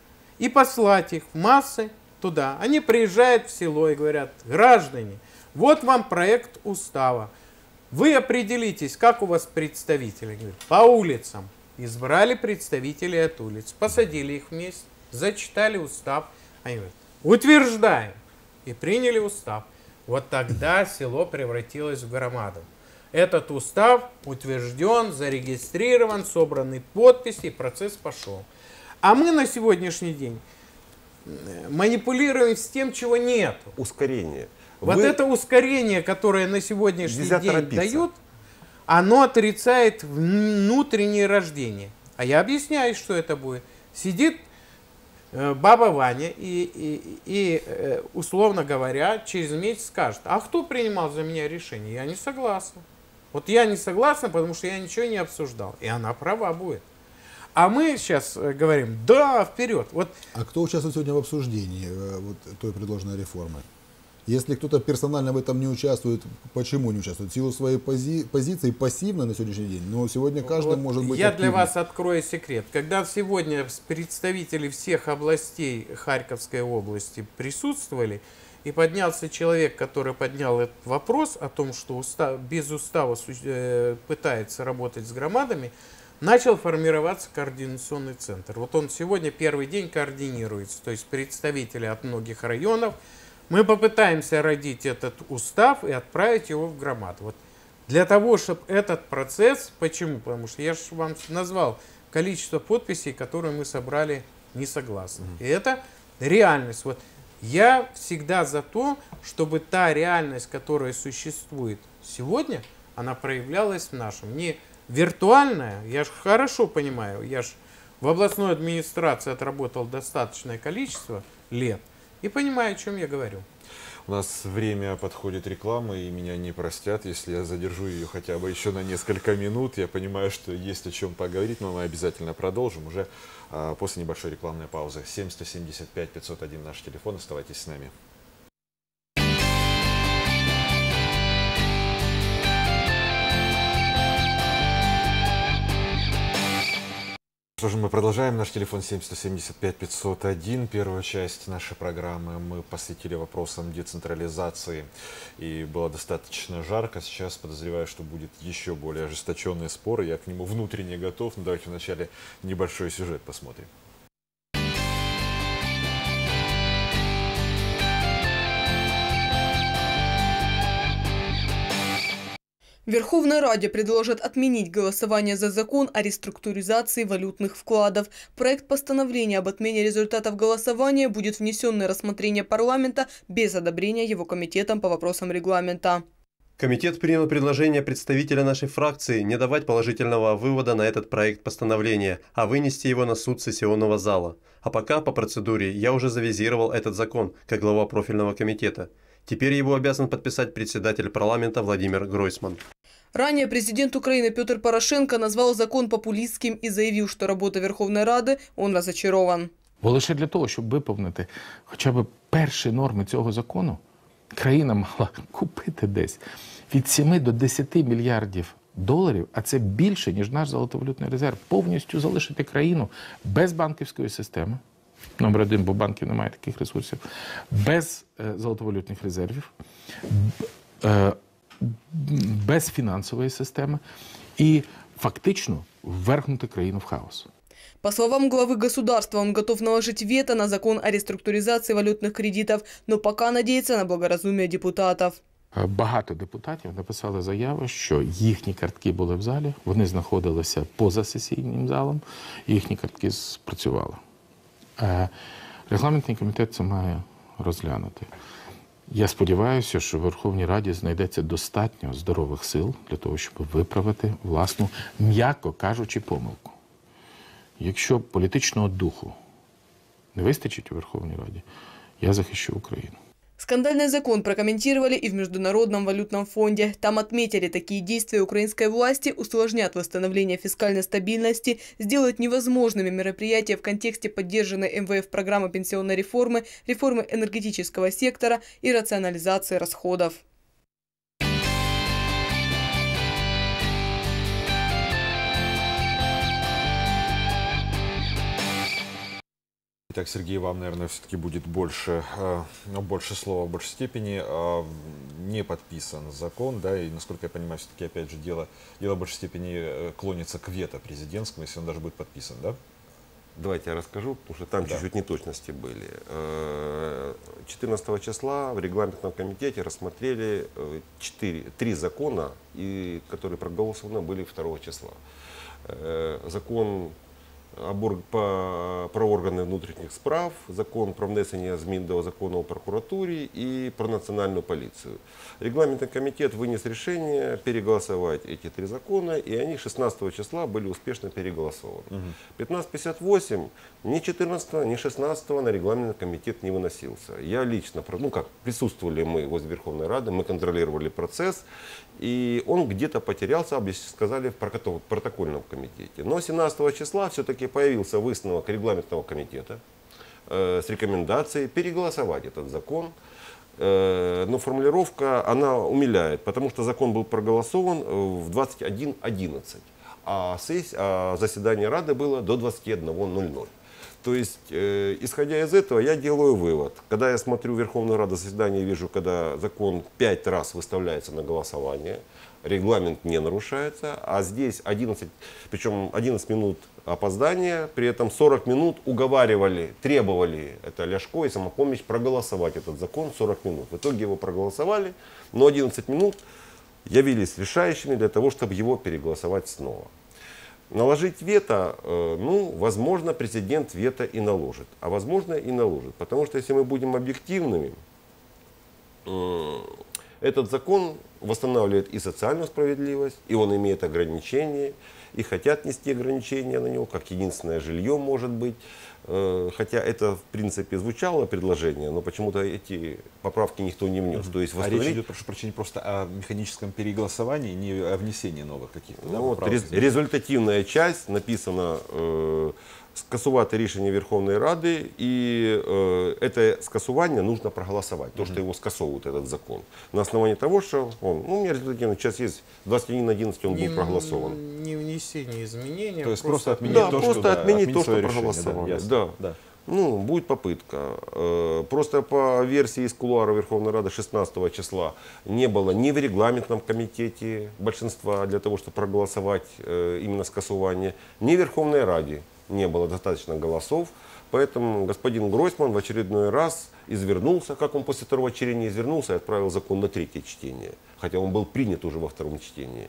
Speaker 8: и послать их в массы туда. Они приезжают в село и говорят, граждане, вот вам проект устава. Вы определитесь, как у вас представители. Говорят, по улицам. Избрали представителей от улиц, посадили их вместе, зачитали устав. Они говорят, утверждаем. И приняли устав. Вот тогда село превратилось в громаду. Этот устав утвержден, зарегистрирован, собраны подписи, и процесс пошел. А мы на сегодняшний день манипулируем с тем, чего нет.
Speaker 9: Ускорение.
Speaker 8: Вот
Speaker 9: Вы-
Speaker 8: это ускорение, которое на сегодняшний
Speaker 9: Нельзя
Speaker 8: день
Speaker 9: торопиться.
Speaker 8: дают, оно отрицает внутреннее рождение. А я объясняю, что это будет. Сидит э, баба Ваня и, и, и э, условно говоря, через месяц скажет, а кто принимал за меня решение? Я не согласна. Вот я не согласна, потому что я ничего не обсуждал. И она права будет. А мы сейчас э, говорим, да, вперед. Вот
Speaker 7: А кто участвует сегодня в обсуждении э, вот, той предложенной реформы? Если кто-то персонально в этом не участвует, почему не участвует? В силу своей пози- позиции пассивно на сегодняшний день, но сегодня каждый
Speaker 8: Вот
Speaker 7: может быть
Speaker 8: Я
Speaker 7: активным.
Speaker 8: для вас открою секрет. Когда сегодня представители всех областей Харьковской области присутствовали, и поднялся человек, который поднял этот вопрос о том, что устав, без устава э, пытается работать с громадами, начал формироваться координационный центр. Вот он сегодня первый день координируется, то есть представители от многих районов. Мы попытаемся родить этот устав и отправить его в громаду. Вот для того, чтобы этот процесс, почему? Потому что я же вам назвал количество подписей, которые мы собрали не согласны. И это реальность. Вот я всегда за то, чтобы та реальность, которая существует сегодня, она проявлялась в нашем. Не виртуальная, я же хорошо понимаю, я же в областной администрации отработал достаточное количество лет, и понимаю, о чем я говорю.
Speaker 1: У нас время подходит рекламы, и меня не простят, если я задержу ее хотя бы еще на несколько минут. Я понимаю, что есть о чем поговорить, но мы обязательно продолжим уже а, после небольшой рекламной паузы. семь сто семьдесят пять пятьсот один наш телефон. Оставайтесь с нами. Что же, мы продолжаем. Наш телефон семь сто семьдесят пять пятьсот один. Первую часть нашей программы мы посвятили вопросам децентрализации. И было достаточно жарко. Сейчас подозреваю, что будет еще более ожесточенный спор. Я к нему внутренне готов. Но давайте вначале небольшой сюжет посмотрим.
Speaker 3: В Верховной Раде предложат отменить голосование за закон о реструктуризации валютных вкладов. Проект постановления об отмене результатов голосования будет внесен на рассмотрение парламента без одобрения его комитетом по вопросам регламента.
Speaker 10: Комитет принял предложение представителя нашей фракции не давать положительного вывода на этот проект постановления, а вынести его на суд сессионного зала. А пока по процедуре я уже завизировал этот закон как глава профильного комитета. Теперь его обязан подписать председатель парламента Владимир Гройсман.
Speaker 3: Ранее президент Украины Петр Порошенко назвал закон популістським і заявив, що робота Верховної Ради он розчарован.
Speaker 2: Бо лише для того, щоб виповнити хоча б перші норми цього закону, країна мала купити десь від семи до десяти мільярдів доларів, а це більше, ніж наш золотовалютний резерв, повністю залишити країну без банківської системи. Номер один, бо банків немає таких ресурсів, без е, золотовалютних резервів, е, без фінансової системи і фактично ввергнути країну в хаос.
Speaker 3: По словам главы государства, он готов наложить вето на закон о реструктуризации валютных кредитов, но пока надеется на благоразумие депутатов.
Speaker 2: Багато депутатів написали заяви, що їхні картки були в залі, вони знаходилися поза сесійним залом, і їхні картки спрацювали. Регламентний комітет це має розглянути. Я сподіваюся, що в Верховній Раді знайдеться достатньо здорових сил для того, щоб виправити власну, м'яко кажучи, помилку. Якщо політичного духу не вистачить у Верховній Раді, я захищу Україну.
Speaker 3: Скандальный закон прокомментировали и в Международном валютном фонде. Там отметили, такие действия украинской власти усложнят восстановление фискальной стабильности, сделают невозможными мероприятия в контексте поддержанной эм вэ эф программы пенсионной реформы, реформы энергетического сектора и рационализации расходов.
Speaker 1: Итак, Сергей, вам, наверное, все-таки будет больше, ну, больше слова в большей степени. Не подписан закон, да, и, насколько я понимаю, все-таки, опять же, дело, дело в большей степени клонится к вето президентскому, если он даже будет подписан, да?
Speaker 9: Давайте я расскажу, потому что там чуть-чуть да. неточности были. четырнадцатого числа в регламентном комитете рассмотрели четыре, три закона, и, которые проголосованы были второго числа. Закон про органы внутренних справ, закон про внесение змін до закону о прокуратуре и про национальную полицию. Регламентный комитет вынес решение переголосовать эти три закона, и они шестнадцатого числа были успешно переголосованы. Угу. пятнадцать пятьдесят восемь ни четырнадцатого, ни шестнадцатого на регламентный комитет не выносился. Я лично, ну как, присутствовали мы возле Верховной Рады, мы контролировали процесс, и он где-то потерялся, сказали, в протокольном комитете. Но семнадцатого числа все-таки появился высновок регламентного комитета э, с рекомендацией переголосовать этот закон. Э, но формулировка, она умиляет, потому что закон был проголосован в двадцать один одиннадцать, а, сессия, а заседание Рады было до двадцати одного ноль ноль. То есть, э, исходя из этого, я делаю вывод. Когда я смотрю Верховную Раду заседание, вижу, когда закон пять раз выставляется на голосование, регламент не нарушается, а здесь одиннадцать, причем одиннадцать минут опоздания, при этом сорок минут уговаривали, требовали, это Ляшко и Самопомощь, проголосовать этот закон сорок минут. В итоге его проголосовали, но одиннадцать минут явились решающими для того, чтобы его переголосовать снова. Наложить вето, ну, возможно, президент вето и наложит, а возможно и наложит, потому что если мы будем объективными, этот закон восстанавливает и социальную справедливость, и он имеет ограничения, и хотят нести ограничения на него, как единственное жилье может быть. Хотя это, в принципе, звучало предложение, но почему-то эти поправки никто не внес. Mm-hmm. То есть восстановить...
Speaker 1: А речь идет, прошу прощения, просто о механическом переголосовании, не о внесении новых каких-то.
Speaker 9: Ну,
Speaker 1: да,
Speaker 9: вот рез- результативная часть написана э, скасувати рішення Верховної Ради, и э, это скасування нужно проголосовать, то, mm-hmm. что его скасовывают, этот закон. На основании того, что он, ну, у меня результативная часть есть, двадцать один одиннадцать он
Speaker 8: не,
Speaker 9: был проголосован.
Speaker 8: Не внесение изменений.
Speaker 1: То есть просто, просто отменить
Speaker 9: да,
Speaker 1: то,
Speaker 9: просто
Speaker 1: что,
Speaker 9: отменить
Speaker 1: да,
Speaker 9: то, что
Speaker 1: решение,
Speaker 9: проголосовали.
Speaker 1: Да,
Speaker 9: да.
Speaker 1: Да.
Speaker 9: Ну, будет попытка. Просто по версии из кулуара Верховной Рады шестнадцатого числа не было ни в регламентном комитете большинства для того, чтобы проголосовать именно скасование, ни в Верховной Раде не было достаточно голосов. Поэтому господин Гройсман в очередной раз извернулся, как он после второго чтения извернулся и отправил закон на третье чтение. Хотя он был принят уже во втором чтении.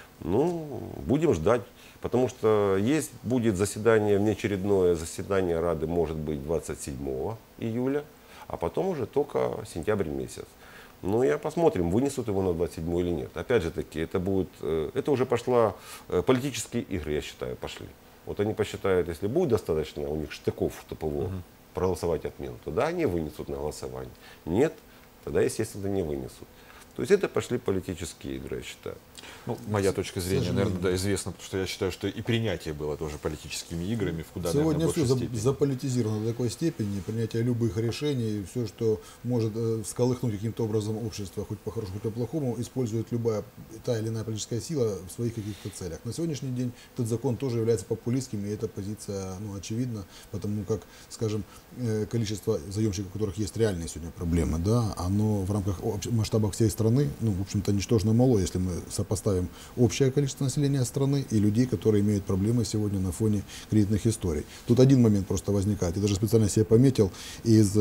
Speaker 9: Ну, будем ждать. Потому что есть, будет заседание, внеочередное заседание Рады, может быть, двадцать седьмого июля, а потом уже только сентябрь месяц. Ну, я посмотрим, вынесут его на двадцать седьмое или нет. Опять же таки, это будет, это уже пошла, политические игры, я считаю, пошли. Вот они посчитают, если будет достаточно у них штыков, чтобы его uh-huh. проголосовать отмену, тогда они вынесут на голосование. Нет, тогда, естественно, не вынесут. То есть это пошли политические игры, я считаю.
Speaker 1: Ну, моя точка зрения, наверное, да, известна, потому что я считаю, что и принятие было тоже политическими играми в куда
Speaker 7: Сегодня
Speaker 1: наверное,
Speaker 7: все
Speaker 1: степени.
Speaker 7: заполитизировано до такой степени, принятие любых решений, все, что может э, всколыхнуть каким-то образом общество, хоть по-хорошему, хоть по-плохому, использует любая та или иная политическая сила в своих каких-то целях. На сегодняшний день этот закон тоже является популистским, и эта позиция, ну, очевидна, потому как, скажем, э, количество заемщиков, у которых есть реальные сегодня проблемы, да, оно в рамках масштабов всей страны, ну, в общем-то, ничтожно мало, если мы сопоставим общее количество населения страны и людей, которые имеют проблемы сегодня на фоне кредитных историй. Тут один момент просто возникает. Я даже специально себе пометил из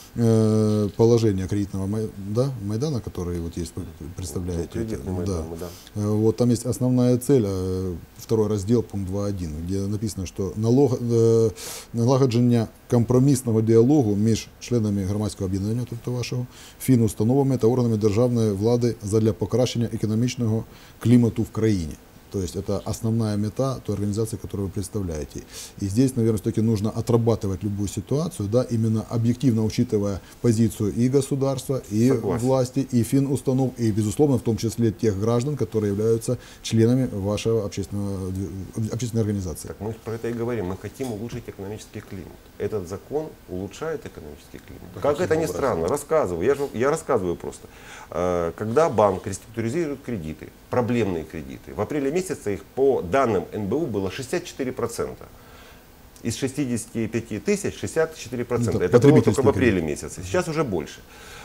Speaker 7: э, положения кредитного май, да, Майдана, который вот есть, представляете.
Speaker 9: Кредитный
Speaker 7: да.
Speaker 9: Майдан, да.
Speaker 7: Вот там есть основная цель, э, второй раздел, пункт два точка один, где написано, що налог, е, налагодження компромісного діалогу між членами громадського об'єднання, тобто вашого, фінустановами та органами державної влади задля покращення економічного климату в країне. То есть это основная мета той организации, которую вы представляете. И здесь, наверное, все-таки нужно отрабатывать любую ситуацию, да, именно объективно учитывая позицию и государства, и Согласен. власти, и финустанов, и, безусловно, в том числе тех граждан, которые являются членами вашего общественного, общественной организации.
Speaker 9: Так мы про это и говорим. Мы хотим улучшить экономический климат. Этот закон улучшает экономический климат. Да, как это ни странно, рассказываю. Я, же, я рассказываю просто. Когда банк реструктуризирует кредиты, проблемные кредиты, в апреле месяце их по данным эн бэ у было шестьдесят четыре процента. Из шестидесяти пяти тысяч шестьдесят четыре процента. Это, это было только в апреле месяце. Сейчас уже больше.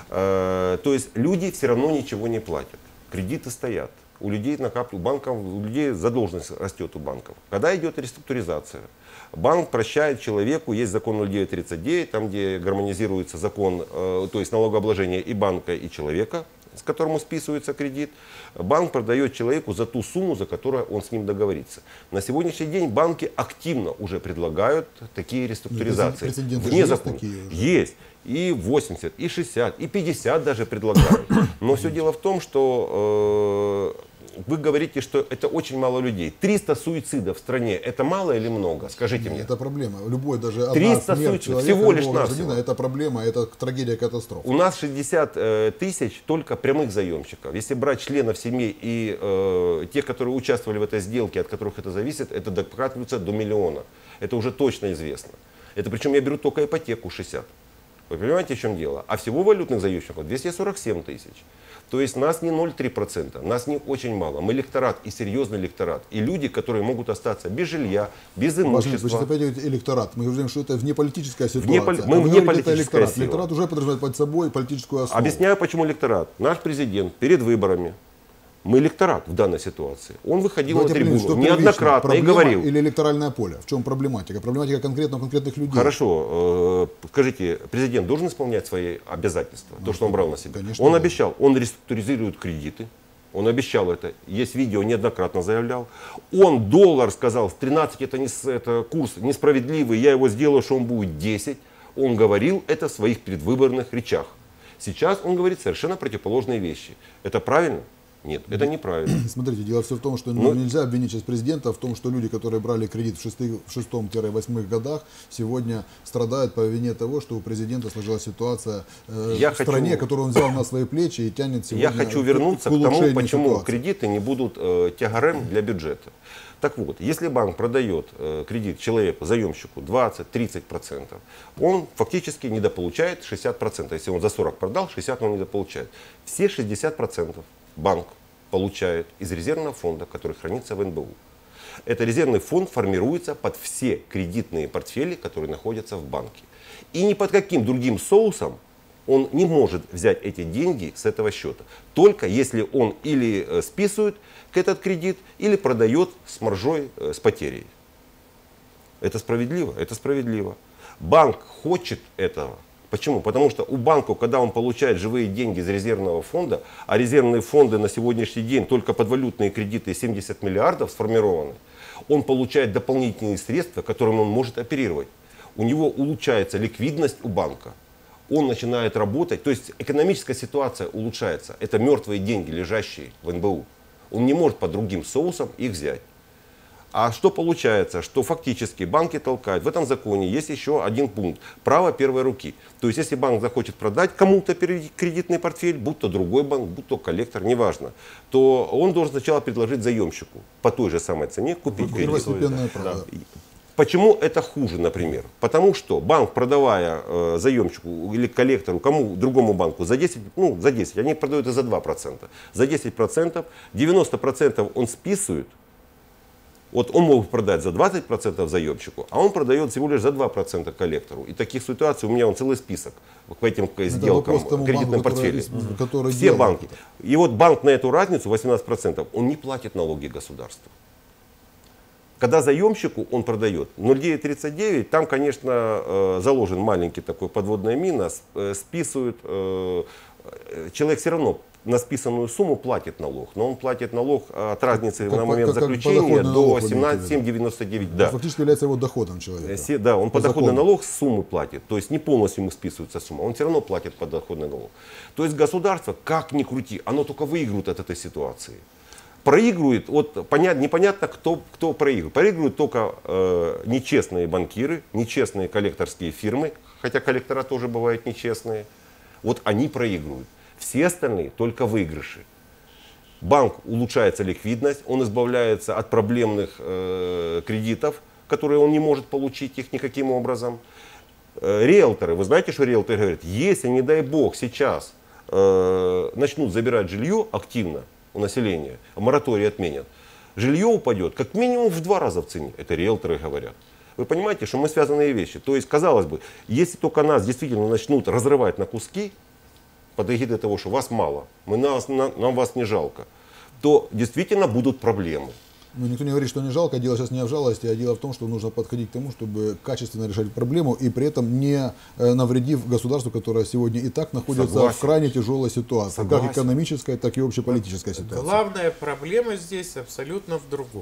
Speaker 9: То есть люди все равно ничего не платят. Кредиты стоят. У людей накапливают, у банков, у людей задолженность растет у банков. Когда идет реструктуризация, банк прощает человеку, есть закон ноль девять тридцать девять, там где гармонизируется закон, то есть налогообложение и банка, и человека, с которому списывается кредит, банк продает человеку за ту сумму, за которую он с ним договорится. На сегодняшний день банки активно уже предлагают такие реструктуризации. Вне закона. Есть. И восемьдесят, и шестьдесят, и пятьдесят даже предлагают. Но все дело в том, что э, вы говорите, что это очень мало людей. триста суицидов в стране, это мало или много? Скажите мне.
Speaker 7: Это проблема. Любой, даже одна
Speaker 9: триста
Speaker 7: смерть
Speaker 9: суицидов,
Speaker 7: человека,
Speaker 9: всего лишь навсего.
Speaker 7: Это проблема, это трагедия, катастрофа.
Speaker 9: У нас шестьдесят э, тысяч только прямых заемщиков. Если брать членов семьи и э, тех, которые участвовали в этой сделке, от которых это зависит, это докатывается до миллиона. Это уже точно известно. Это причем я беру только ипотеку шестьдесят. Вы понимаете, в чем дело? А всего валютных заемщиков двести сорок семь тысяч. То есть нас не ноль целых три десятых процента, нас не очень мало. Мы электорат и серьезный электорат. И люди, которые могут остаться без жилья, без имущества.
Speaker 7: Вы опять электорат. Мы говорим, что это внеполитическая ситуация.
Speaker 9: Вне,
Speaker 7: а
Speaker 9: мы внеполитическая
Speaker 7: электорат.
Speaker 9: сила.
Speaker 7: Электорат уже подразумевает под собой политическую основу.
Speaker 9: Объясняю, почему электорат. Наш президент перед выборами, мы электорат в данной ситуации. Он выходил Давайте на трибуну определим, неоднократно и говорил.
Speaker 7: Или электоральное поле? В чем проблематика? Проблематика конкретно у конкретных людей.
Speaker 9: Хорошо. Э, скажите, президент должен исполнять свои обязательства? Ну, то, что он брал на себя.
Speaker 7: Конечно,
Speaker 9: он
Speaker 7: да.
Speaker 9: обещал, он реструктуризирует кредиты. Он обещал это. Есть видео, неоднократно заявлял. Он доллар сказал, тринадцать это, не, это курс несправедливый, я его сделаю, что он будет десять. Он говорил это в своих предвыборных речах. Сейчас он говорит совершенно противоположные вещи. Это правильно? Нет, это неправильно.
Speaker 7: Смотрите, дело все в том, что
Speaker 9: Но...
Speaker 7: нельзя обвинить сейчас президента в том, что люди, которые брали кредит в, шестых, в шестом-восьмых годах, сегодня страдают по вине того, что у президента сложилась ситуация э,
Speaker 9: Я
Speaker 7: в стране,
Speaker 9: хочу...
Speaker 7: которую он взял на свои плечи и тянет сегодня.
Speaker 9: Я хочу вернуться к, к тому, почему ситуации. Кредиты не будут э, тягарем для бюджета. Так вот, если банк продает э, кредит человеку, заемщику двадцать-тридцать процентов, он фактически недополучает шестьдесят процентов. Если он за сорок продал, шестьдесят он недополучает. Все шестьдесят процентов банк получает из резервного фонда, который хранится в эн бэ у. Этот резервный фонд формируется под все кредитные портфели, которые находятся в банке. И ни под каким другим соусом он не может взять эти деньги с этого счета. Только если он или э, списывает этот кредит, или продает с маржой, э, с потерей. Это справедливо? Это справедливо. Банк хочет этого. Почему? Потому что у банка, когда он получает живые деньги из резервного фонда, а резервные фонды на сегодняшний день только под валютные кредиты семьдесят миллиардов сформированы, он получает дополнительные средства, которыми он может оперировать. У него улучшается ликвидность у банка. Он начинает работать, то есть экономическая ситуация улучшается. Это мертвые деньги, лежащие в эн бэ у. Он не может по другим соусам их взять. А что получается? Что фактически банки толкают. В этом законе есть еще один пункт. Право первой руки. То есть если банк захочет продать кому-то кредитный портфель, будь то другой банк, будь то коллектор, неважно, то он должен сначала предложить заемщику по той же самой цене купить кредит.
Speaker 7: Да.
Speaker 9: Почему это хуже, например? Потому что банк, продавая э, заемщику или коллектору, кому другому банку за десять, ну за десять, они продают и за два процента. За десять процентов, девяносто процентов он списывает. Вот он мог продать за двадцать процентов заемщику, а он продает всего лишь за два процента коллектору. И таких ситуаций у меня он целый список по этим сделкам, кредитным портфелям. Все банки. И вот банк на эту разницу, восемнадцать процентов, он не платит налоги государству. Когда заемщику он продает ноль целых девять тридцать девять, там, конечно, заложен маленький такой подводная мина, списывают, человек все равно на списанную сумму платит налог, но он платит налог от разницы как, на момент как, заключения как до семнадцать целых семь девяносто девять. Да.
Speaker 7: Фактически является его доходом человека.
Speaker 9: Да, он
Speaker 7: по
Speaker 9: подоходный налог с суммы платит, то есть не полностью ему списывается сумма, он все равно платит подоходный налог. То есть государство, как ни крути, оно только выигрывает от этой ситуации. Проигрывает, вот понятно, непонятно, кто, кто проигрывает. Проигрывают только э, нечестные банкиры, нечестные коллекторские фирмы, хотя коллектора тоже бывают нечестные. Вот они проигрывают. Все остальные только выигрыши. Банк улучшается ликвидность, он избавляется от проблемных э, кредитов, которые он не может получить их никаким образом. Э, риэлторы, вы знаете, что риэлторы говорят, если, не дай бог, сейчас э, начнут забирать жилье активно у населения, мораторий отменят, жилье упадет как минимум в два раза в цене. Это риэлторы говорят. Вы понимаете, что мы связанные вещи. То есть, казалось бы, если только нас действительно начнут разрывать на куски, под эгидой того, что вас мало, мы нас, на, нам вас не жалко, то действительно будут проблемы.
Speaker 7: Ну, никто не говорит, что не жалко, дело сейчас не в жалости, а дело в том, что нужно подходить к тому, чтобы качественно решать проблему и при этом не э, навредив государству, которое сегодня и так находится Согласен. в крайне тяжелой ситуации, Согласен. как экономической, так и общеполитической ситуации.
Speaker 8: Главная проблема здесь абсолютно в другом.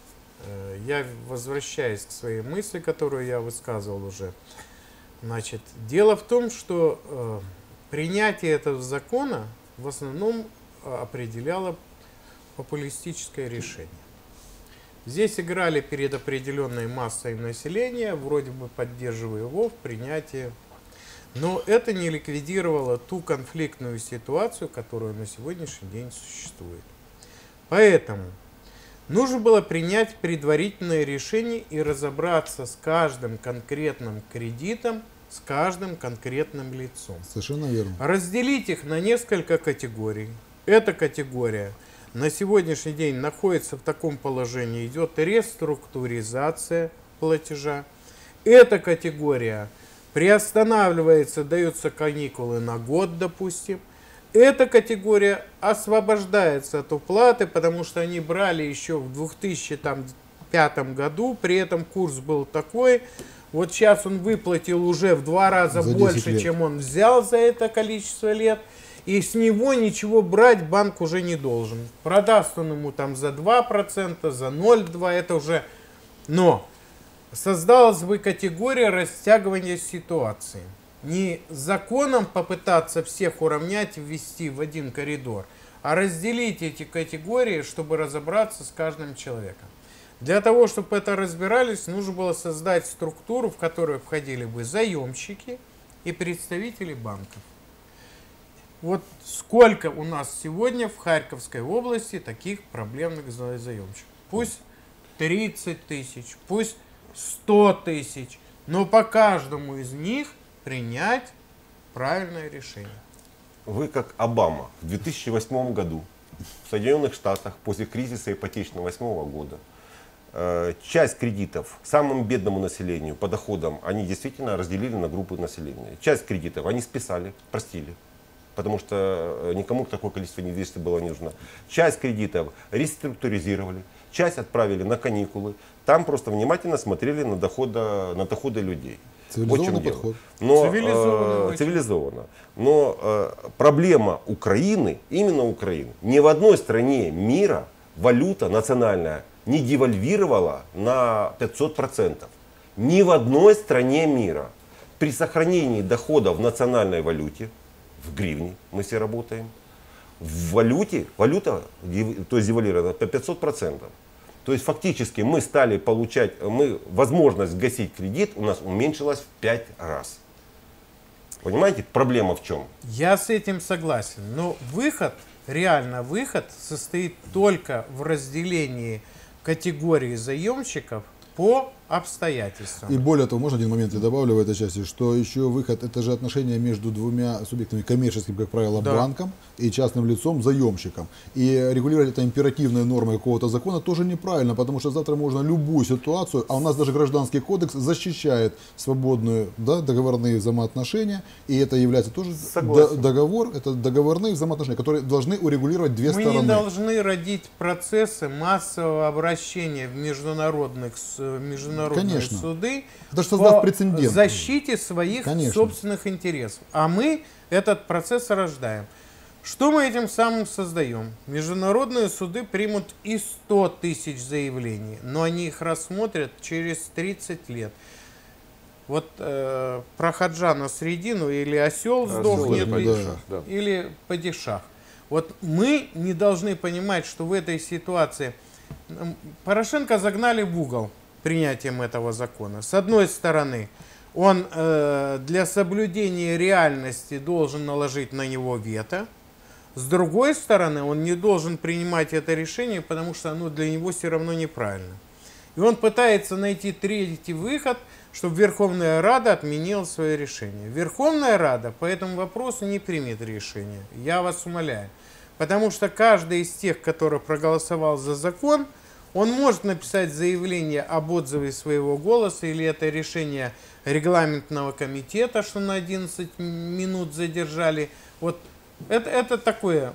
Speaker 8: Я возвращаюсь к своей мысли, которую я высказывал уже. Значит, дело в том, что э, принятие этого закона в основном определяло популистическое решение. Здесь играли перед определенной массой населения, вроде бы поддерживая его в принятии. Но это не ликвидировало ту конфликтную ситуацию, которая на сегодняшний день существует. Поэтому нужно было принять предварительное решение и разобраться с каждым конкретным кредитом, с каждым конкретным лицом.
Speaker 7: Совершенно верно.
Speaker 8: Разделить их на несколько категорий. Эта категория на сегодняшний день находится в таком положении, идет реструктуризация платежа. Эта категория приостанавливается, даются каникулы на год, допустим. Эта категория освобождается от уплаты, потому что они брали еще в две тысячи пятом году, при этом курс был такой. Вот сейчас он выплатил уже в два раза больше, чем он взял за это количество лет. И с него ничего брать банк уже не должен. Продаст он ему там за два процента, за ноль целых два процента, это уже... Но создалась бы категория растягивания ситуации. Не законом попытаться всех уравнять и ввести в один коридор, а разделить эти категории, чтобы разобраться с каждым человеком. Для того, чтобы это разбирались, нужно было создать структуру, в которую входили бы заемщики и представители банков. Вот сколько у нас сегодня в Харьковской области таких проблемных заемщиков. Пусть тридцать тысяч, пусть сто тысяч, но по каждому из них принять правильное решение.
Speaker 9: Вы как Обама в две тысячи восьмом году в Соединенных Штатах после кризиса ипотечного восьмого года э, часть кредитов самому бедному населению по доходам они действительно разделили на группы населения. Часть кредитов они списали, простили, потому что никому такое количество недвижимости было не нужно. Часть кредитов реструктуризировали, часть отправили на каникулы. Там просто внимательно смотрели на доходы, на доходы людей.
Speaker 7: Цивилизованный подход.
Speaker 9: Но,
Speaker 8: Цивилизованно.
Speaker 9: Э, цивилизованно. Но э, проблема Украины, именно Украины, ни в одной стране мира валюта национальная не девальвировала на пятьсот процентов. Ни в одной стране мира. При сохранении доходов в национальной валюте, в гривне мы все работаем, в валюте, валюта, то есть девальвирована по пятьсот процентов. То есть фактически мы стали получать, мы, возможность гасить кредит у нас уменьшилась в пять раз. Понимаете, проблема в чем?
Speaker 8: Я с этим согласен, но выход, реально выход состоит только в разделении категории заемщиков по обстоятельствам.
Speaker 7: И более того, можно один момент я добавлю в этой части, что еще выход, это же отношения между двумя субъектами, коммерческим, как правило,
Speaker 8: Да.
Speaker 7: банком и частным лицом, заемщиком. И регулировать это императивной нормой какого-то закона тоже неправильно, потому что завтра можно любую ситуацию, а у нас даже гражданский кодекс защищает свободные, да, договорные взаимоотношения, и это является тоже до- договор, это договорные взаимоотношения, которые должны урегулировать две
Speaker 8: Мы
Speaker 7: стороны.
Speaker 8: не должны родить процессы массового обращения в международных, с- международные
Speaker 7: Конечно.
Speaker 8: суды
Speaker 7: Это же создаст
Speaker 8: по
Speaker 7: прецедент.
Speaker 8: защите своих
Speaker 7: Конечно.
Speaker 8: собственных интересов. А мы этот процесс рождаем. Что мы этим самым создаем? Международные суды примут и сто тысяч заявлений, но они их рассмотрят через тридцать лет. Вот э, про хаджа на средину или осел сдохнет,
Speaker 1: или
Speaker 8: или,
Speaker 1: падишах, да.
Speaker 8: или падишах. Вот мы не должны понимать, что в этой ситуации м, Порошенко загнали в угол принятием этого закона. С одной стороны, он э, для соблюдения реальности должен наложить на него вето. С другой стороны, он не должен принимать это решение, потому что оно для него все равно неправильно. И он пытается найти третий выход, чтобы Верховная Рада отменила свое решение. Верховная Рада по этому вопросу не примет решение. Я вас умоляю. Потому что каждый из тех, который проголосовал за закон, он может написать заявление об отзыве своего голоса, или это решение регламентного комитета, что на одиннадцать минут задержали. Вот это, это такое,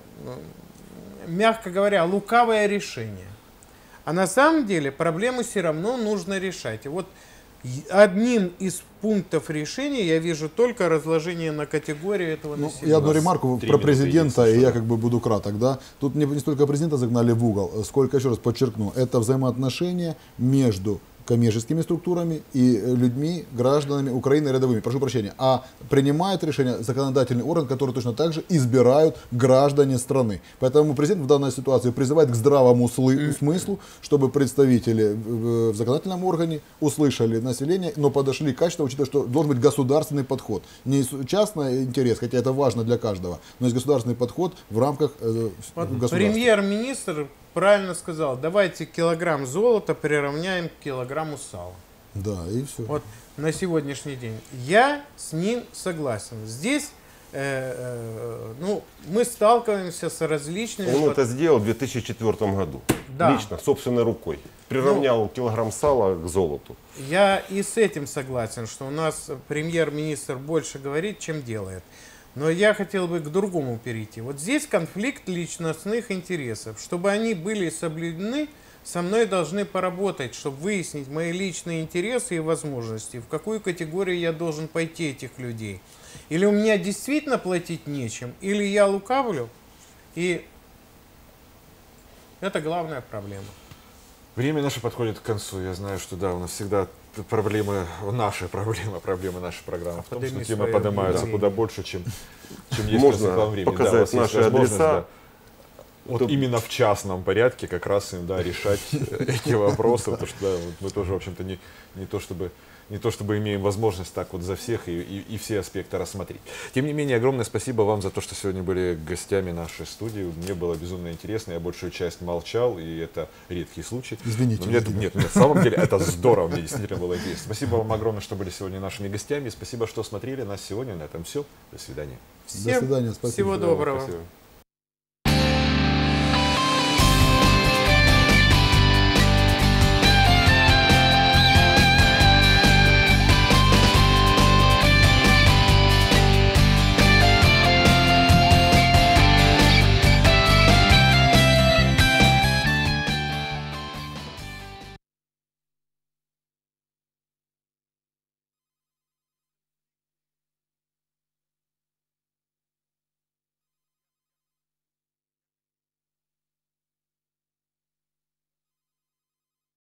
Speaker 8: мягко говоря, лукавое решение. А на самом деле проблему все равно нужно решать. И вот одним из пунктов решения я вижу только разложение на категории этого
Speaker 7: Ну,
Speaker 8: населения.
Speaker 7: я одну ремарку
Speaker 1: три
Speaker 7: про
Speaker 1: минуты
Speaker 7: президента,
Speaker 1: единственное,
Speaker 7: и я
Speaker 1: что-
Speaker 7: как бы буду краток, да. Тут не, не столько президента загнали в угол, сколько, еще раз подчеркну, это взаимоотношения между коммерческими структурами и людьми, гражданами Украины рядовыми. Прошу прощения. А принимает решение законодательный орган, который точно так же избирают граждане страны. Поэтому президент в данной ситуации призывает к здравому сли- смыслу, чтобы представители в в законодательном органе услышали население, но подошли качественно, учитывая, что должен быть государственный подход. Не с- частный интерес, хотя это важно для каждого, но есть государственный подход в рамках э,
Speaker 8: Вот
Speaker 7: государства.
Speaker 8: премьер-министр правильно сказал, давайте килограмм золота приравняем к килограмму сала.
Speaker 7: Да, и все.
Speaker 8: Вот на сегодняшний день. Я с ним согласен. Здесь э, э, ну, мы сталкиваемся с различными...
Speaker 9: Он
Speaker 8: вот-
Speaker 9: это сделал в две тысячи четвёртом году.
Speaker 8: Да.
Speaker 9: Лично, собственной рукой. Приравнял килограмм сала к золоту.
Speaker 8: Я и с этим согласен, что у нас премьер-министр больше говорит, чем делает. Но я хотел бы к другому перейти. Вот здесь конфликт личностных интересов. Чтобы они были соблюдены, со мной должны поработать, чтобы выяснить мои личные интересы и возможности, в какую категорию я должен пойти этих людей. Или у меня действительно платить нечем, или я лукавлю, и это главная проблема.
Speaker 1: Время наше подходит к концу. Я знаю, что да, у нас всегда проблемы, наши проблемы, проблемы нашей программы. В том, что
Speaker 8: Подними
Speaker 1: темы
Speaker 8: свое
Speaker 1: поднимаются
Speaker 8: объявление.
Speaker 1: куда больше, чем, чем есть
Speaker 9: Можно
Speaker 1: в времени.
Speaker 9: показать
Speaker 1: Да, у вас есть
Speaker 9: наши
Speaker 1: возможность,
Speaker 9: адреса.
Speaker 1: да. Вот
Speaker 9: Тут-
Speaker 1: именно в частном порядке как раз им, да, решать эти вопросы, потому что, да, вот мы тоже, в общем-то, не, не то чтобы не то чтобы имеем возможность так вот за всех и, и, и все аспекты рассмотреть. Тем не менее, огромное спасибо вам за то, что сегодня были гостями нашей студии. Мне было безумно интересно, я большую часть молчал, и это редкий случай.
Speaker 7: Извините,
Speaker 1: Но мне,
Speaker 7: Владимир.
Speaker 1: нет, нет, на самом деле это здорово, мне действительно было интересно. Спасибо вам огромное, что были сегодня нашими гостями. Спасибо, что смотрели нас сегодня. На этом все. До свидания.
Speaker 7: До свидания, спасибо.
Speaker 8: Всего доброго.
Speaker 1: Спасибо.